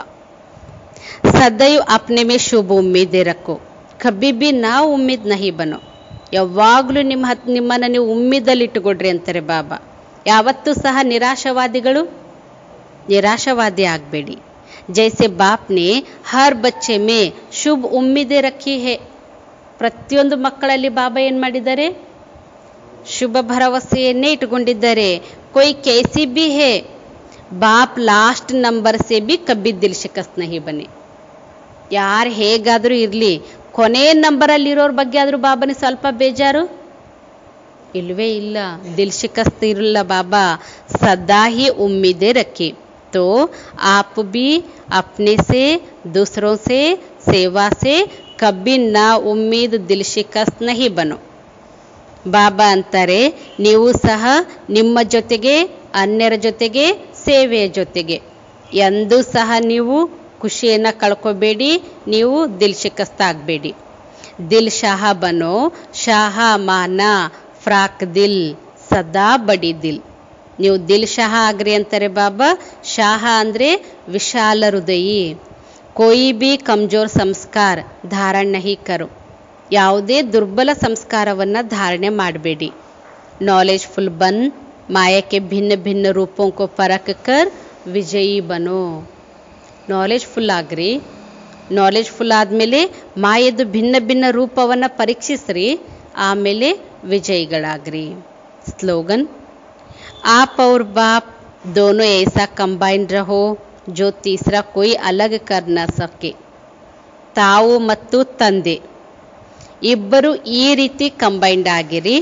ಸದೈವ್ ಅಪ್ನೆ ಮೇ ಶುಭ ಉಮ್ಮೀದೆ ರಕ್ಕೋ, ಕಬ್ಬಿ ಬಿ ನಾ ಉಮ್ಮೀದ್ ನಹಿ ಬನೋ. ಯಾವಾಗಲೂ ನಿಮ್ಮ ಹತ್ ನಿಮ್ಮನ್ನು ನೀವು ಉಮ್ಮೀದಲ್ಲಿ ಇಟ್ಟುಕೊಡ್ರಿ ಅಂತಾರೆ ಬಾಬಾ. ಯಾವತ್ತೂ ಸಹ ನಿರಾಶವಾದಿಗಳು ನಿರಾಶವಾದಿ ಆಗಬೇಡಿ. ಜೈಸೆ ಬಾಪ್ನೆ ಹರ್ ಬಚ್ಚೆ ಮೇ ಶುಭ ಉಮ್ಮಿದೆ ರಖಿ ಹೇ. ಪ್ರತಿಯೊಂದು ಮಕ್ಕಳಲ್ಲಿ ಬಾಬಾ ಏನು ಮಾಡಿದ್ದಾರೆ? ಶುಭ ಭರವಸೆಯನ್ನೇ ಇಟ್ಟುಕೊಂಡಿದ್ದಾರೆ. ಕೊಯ್ ಕೈಸಿ ಬಿ ಹೇ ಬಾಪ್ ಲಾಸ್ಟ್ ನಂಬರ್ ಸೆ ಬಿ ಕಬ್ಬಿ ದಿಲ್ ಶಿಕಸ್ತ್ ನಹಿ ಬನೆ. ಯಾರು ಹೇಗಾದರೂ ಇರಲಿ, ಕೊನೆ ನಂಬರಲ್ಲಿರೋರ ಬಗ್ಗೆ ಆದರೂ ಬಾಬಾನಿ ಸ್ವಲ್ಪ ಬೇಜಾರು ಇಲ್ವೇ ಇಲ್ಲ. ದಿಲ್ ಶಿಕಸ್ತ್ ಇರಲ್ಲ ಬಾಬಾ. ಸದಾ ಹಿ ಉಮ್ಮಿದೆ ರಖಿ. तो आप भी अपने से दूसरों से सेवा से कभी ना उम्मीद दिल शिकस्त नहीं बनो. ಬಾಬಾ ಅಂತಾರೆ ನೀವು ಸಹ ನಿಮ್ಮ ಜೊತೆಗೆ ಅನ್ಯರ ಜೊತೆಗೆ ಸೇವೆಯ ಜೊತೆಗೆ ಎಂದೂ ಸಹ ನೀವು ಖುಷಿಯನ್ನು ಕಳ್ಕೋಬೇಡಿ, ನೀವು ದಿಲ್ ಶಿಕಸ್ತ ಆಗಬೇಡಿ. ದಿಲ್ ಶಾಹ ಬನೋ, ಶಾಹ ಮಾನ ಫ್ರಾಕ್ ದಿಲ್ ಸದಾ ಬಡಿ ದಿಲ್. ನೀವು ದಿಲ್ ಶಾಹ ಆಗ್ರಿ ಅಂತಾರೆ ಬಾಬಾ. ಶಾಹ ಅಂದರೆ ವಿಶಾಲ ಹೃದಯಿ. ಕೋಯಿ ಬಿ ಕಮ್ಜೋರ್ ಸಂಸ್ಕಾರ ಧಾರಣ ನಹಿ ಕರೋ. ಯಾವುದೇ ದುರ್ಬಲ ಸಂಸ್ಕಾರವನ್ನು ಧಾರಣೆ ಮಾಡಬೇಡಿ. ನಾಲೆಜ್ ಫುಲ್ ಬನ್, ಮಾಯಕ್ಕೆ ಭಿನ್ನ ಭಿನ್ನ ರೂಪೋं को परख कर ವಿಜಯಿ ಬನೋ. ನಾಲೆಜ್ ಫುಲ್ ಆಗ್ರಿ. ನಾಲೆಜ್ ಫುಲ್ ಆದಮೇಲೆ ಮಾಯದ ಭಿನ್ನ ಭಿನ್ನ ರೂಪವನ್ನು ಪರೀಕ್ಷಿಸ್ರಿ, ಆಮೇಲೆ ವಿಜಯಿಗಳಾಗ್ರಿ. ಸ್ಲೋಗನ್ आप और बाप दोनों ऐसा कंबाइन रहो जो तीसरा कोई अलग कर न सके. ತಾವು ಮತ್ತು ತಂದೆ ಇಬ್ಬರು ಈ ರೀತಿ ಕಂಬೈಂಡ್ ಆಗಿರಿ,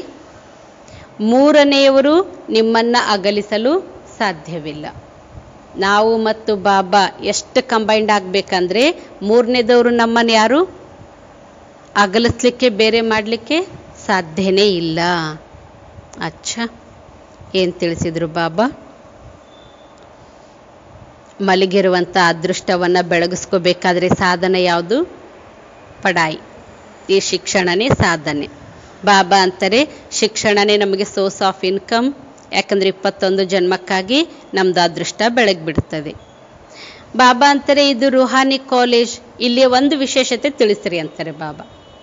ಮೂರನೆಯವರು ನಿಮ್ಮನ್ನು ಅಗಲಿಸಲು ಸಾಧ್ಯವಿಲ್ಲ. ನಾವು ಮತ್ತು ಬಾಬಾ ಎಷ್ಟು ಕಂಬೈಂಡ್ ಆಗಬೇಕಂದ್ರೆ ಮೂರನೇದವರು ನಮ್ಮನ್ನು ಯಾರು ಅಗಲಿಸ್ಲಿಕ್ಕೆ ಬೇರೆ ಮಾಡಲಿಕ್ಕೆ ಸಾಧ್ಯನೇ ಇಲ್ಲ. ಅಚ್ಚಾ, ಏನು ತಿಳಿಸಿದರು ಬಾಬಾ? ಮಲಗಿರುವಂಥ ಅದೃಷ್ಟವನ್ನು ಬೆಳಗಿಸ್ಕೋಬೇಕಾದ್ರೆ ಸಾಧನ ಯಾವುದು? ಪಡಾಯಿ. ಈ ಶಿಕ್ಷಣನೇ ಸಾಧನೆ. ಬಾಬಾ ಅಂತಾರೆ ಶಿಕ್ಷಣನೇ ನಮಗೆ ಸೋರ್ಸ್ ಆಫ್ ಇನ್ಕಮ್. ಯಾಕಂದರೆ ಇಪ್ಪತ್ತೊಂದು ಜನ್ಮಕ್ಕಾಗಿ ನಮ್ಮದು ಅದೃಷ್ಟ ಬೆಳಗ್ಬಿಡ್ತದೆ. ಬಾಬಾ ಅಂತಾರೆ ಇದು ರುಹಾನಿ ಕಾಲೇಜ್, ಇಲ್ಲಿ ಒಂದು ವಿಶೇಷತೆ ತಿಳಿಸ್ರಿ ಅಂತಾರೆ ಬಾಬಾ.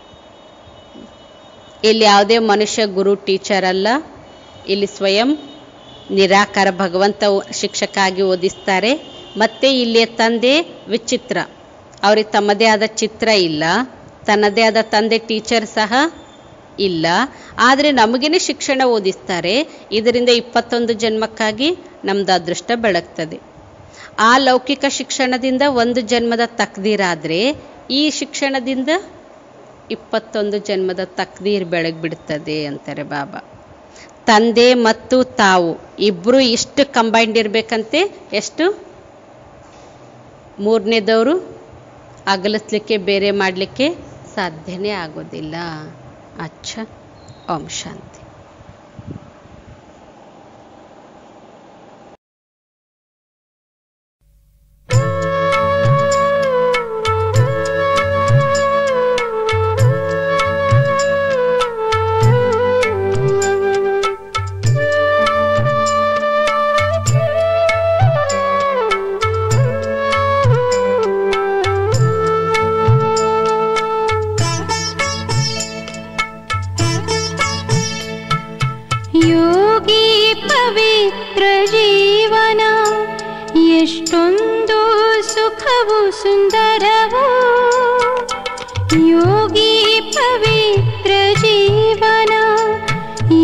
ಇಲ್ಲಿ ಯಾವುದೇ ಮನುಷ್ಯ ಗುರು ಟೀಚರ್ ಅಲ್ಲ. ಇಲ್ಲಿ ಸ್ವಯಂ ನಿರಾಕಾರ ಭಗವಂತ ಶಿಕ್ಷಕ ಆಗಿ ಓದಿಸ್ತಾರೆ. ಮತ್ತು ಇಲ್ಲಿಯ ತಂದೆ ವಿಚಿತ್ರ, ಅವ್ರಿಗೆ ತಮ್ಮದೇ ಆದ ಚಿತ್ರ ಇಲ್ಲ, ತನ್ನದೇ ಆದ ತಂದೆ ಟೀಚರ್ ಸಹ ಇಲ್ಲ. ಆದರೆ ನಮಗೇನೆ ಶಿಕ್ಷಣ ಓದಿಸ್ತಾರೆ. ಇದರಿಂದ ಇಪ್ಪತ್ತೊಂದು ಜನ್ಮಕ್ಕಾಗಿ ನಮ್ಮದು ಅದೃಷ್ಟ ಬೆಳಗ್ತದೆ. ಆ ಲೌಕಿಕ ಶಿಕ್ಷಣದಿಂದ ಒಂದು ಜನ್ಮದ ತಕ್ದೀರಾದರೆ ಈ ಶಿಕ್ಷಣದಿಂದ ಇಪ್ಪತ್ತೊಂದು ಜನ್ಮದ ತಕ್ದೀರ್ ಬೆಳಗ್ಬಿಡ್ತದೆ ಅಂತಾರೆ ಬಾಬಾ. ತಂದೆ ಮತ್ತು ತಾವು ಇಬ್ಬರು ಇಷ್ಟು ಕಂಬೈಂಡ್ ಇರಬೇಕಂತೆ. ಎಷ್ಟು? ಮೂರನೇದವರು ಅಗಲಿಸ್ಲಿಕ್ಕೆ ಬೇರೆ ಮಾಡಲಿಕ್ಕೆ ಸಾಧ್ಯನೇ ಆಗೋದಿಲ್ಲ. ಅಚ್ಚಾ, ಓಂ ಶಾಂತಿ. ಎಷ್ಟೊಂದು ಸುಖವು ಸುಂದರವೋ ಯೋಗಿ ಪವಿತ್ರ ಜೀವನ,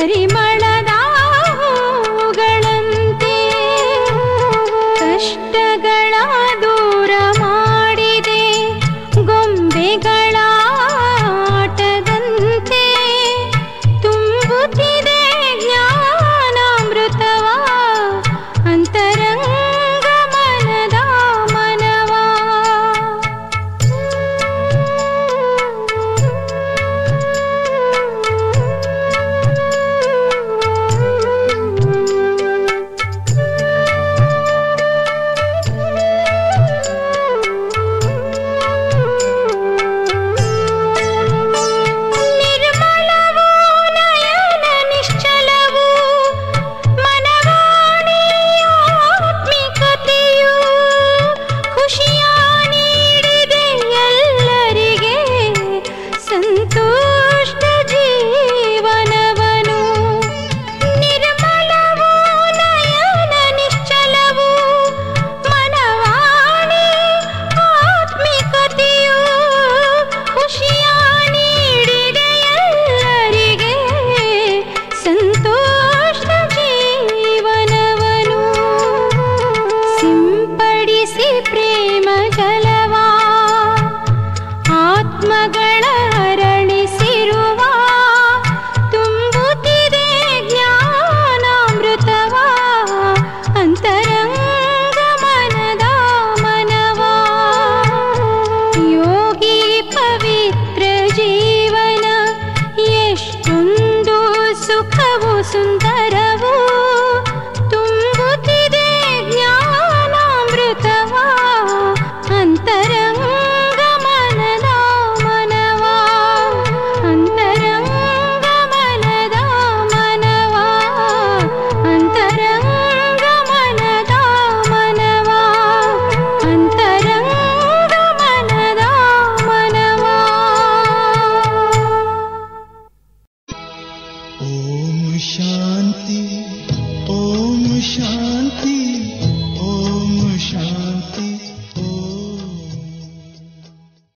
ಪರಿಮಳದ ಹೂಗಳಂತೆ ಕಷ್ಟಗಳ ದೂರ ಮಾಡಿದೆ ಗೊಂಬೆಗಳ ಆಟದಂತೆ ತುಂಬುತ್ತಿದೆ ಜ್ಞಾನಾಮೃತವ ಅಂತರಂಗ ಮನದ ಮನವಾ. ನಿರ್ಮಲವೂ ನಯನ ನಿಶ್ಚಲವೂ ಮನವಾಣಿ ಆತ್ಮಿಕತೆಯು ಖುಷಿಯ ನೀಡಿದೆ ಎಲ್ಲರಿಗೆ ಸಂತುಷ್ಟ ಜೀವನವನು. ನಿರ್ಮಲವೂ ನಯನ ನಿಶ್ಚಲವೂ ಮನವಾಣಿ ಆತ್ಮಿಕತೆಯು ಖುಷಿಯ ನೀಡಿದೆ ಎಲ್ಲರಿಗೆ ಸಂತೋಷ ಜೀವನವನು. ಸಿಂಪಡಿಸಿ ಪ್ರೇಮ ಜಲವಾ ಆತ್ಮಗಳ ಅರಳಿಸಿರುವ ತುಂಬುತ್ತಿದೆ ಜ್ಞಾನಾಮೃತವ ಅಂತರಂಗ ಮನದ ಮನವಾ. ಯೋಗಿ ಪವಿತ್ರ ಜೀವನ ಎಷ್ಟೊಂದು ಸುಖವು ಸುಂದರ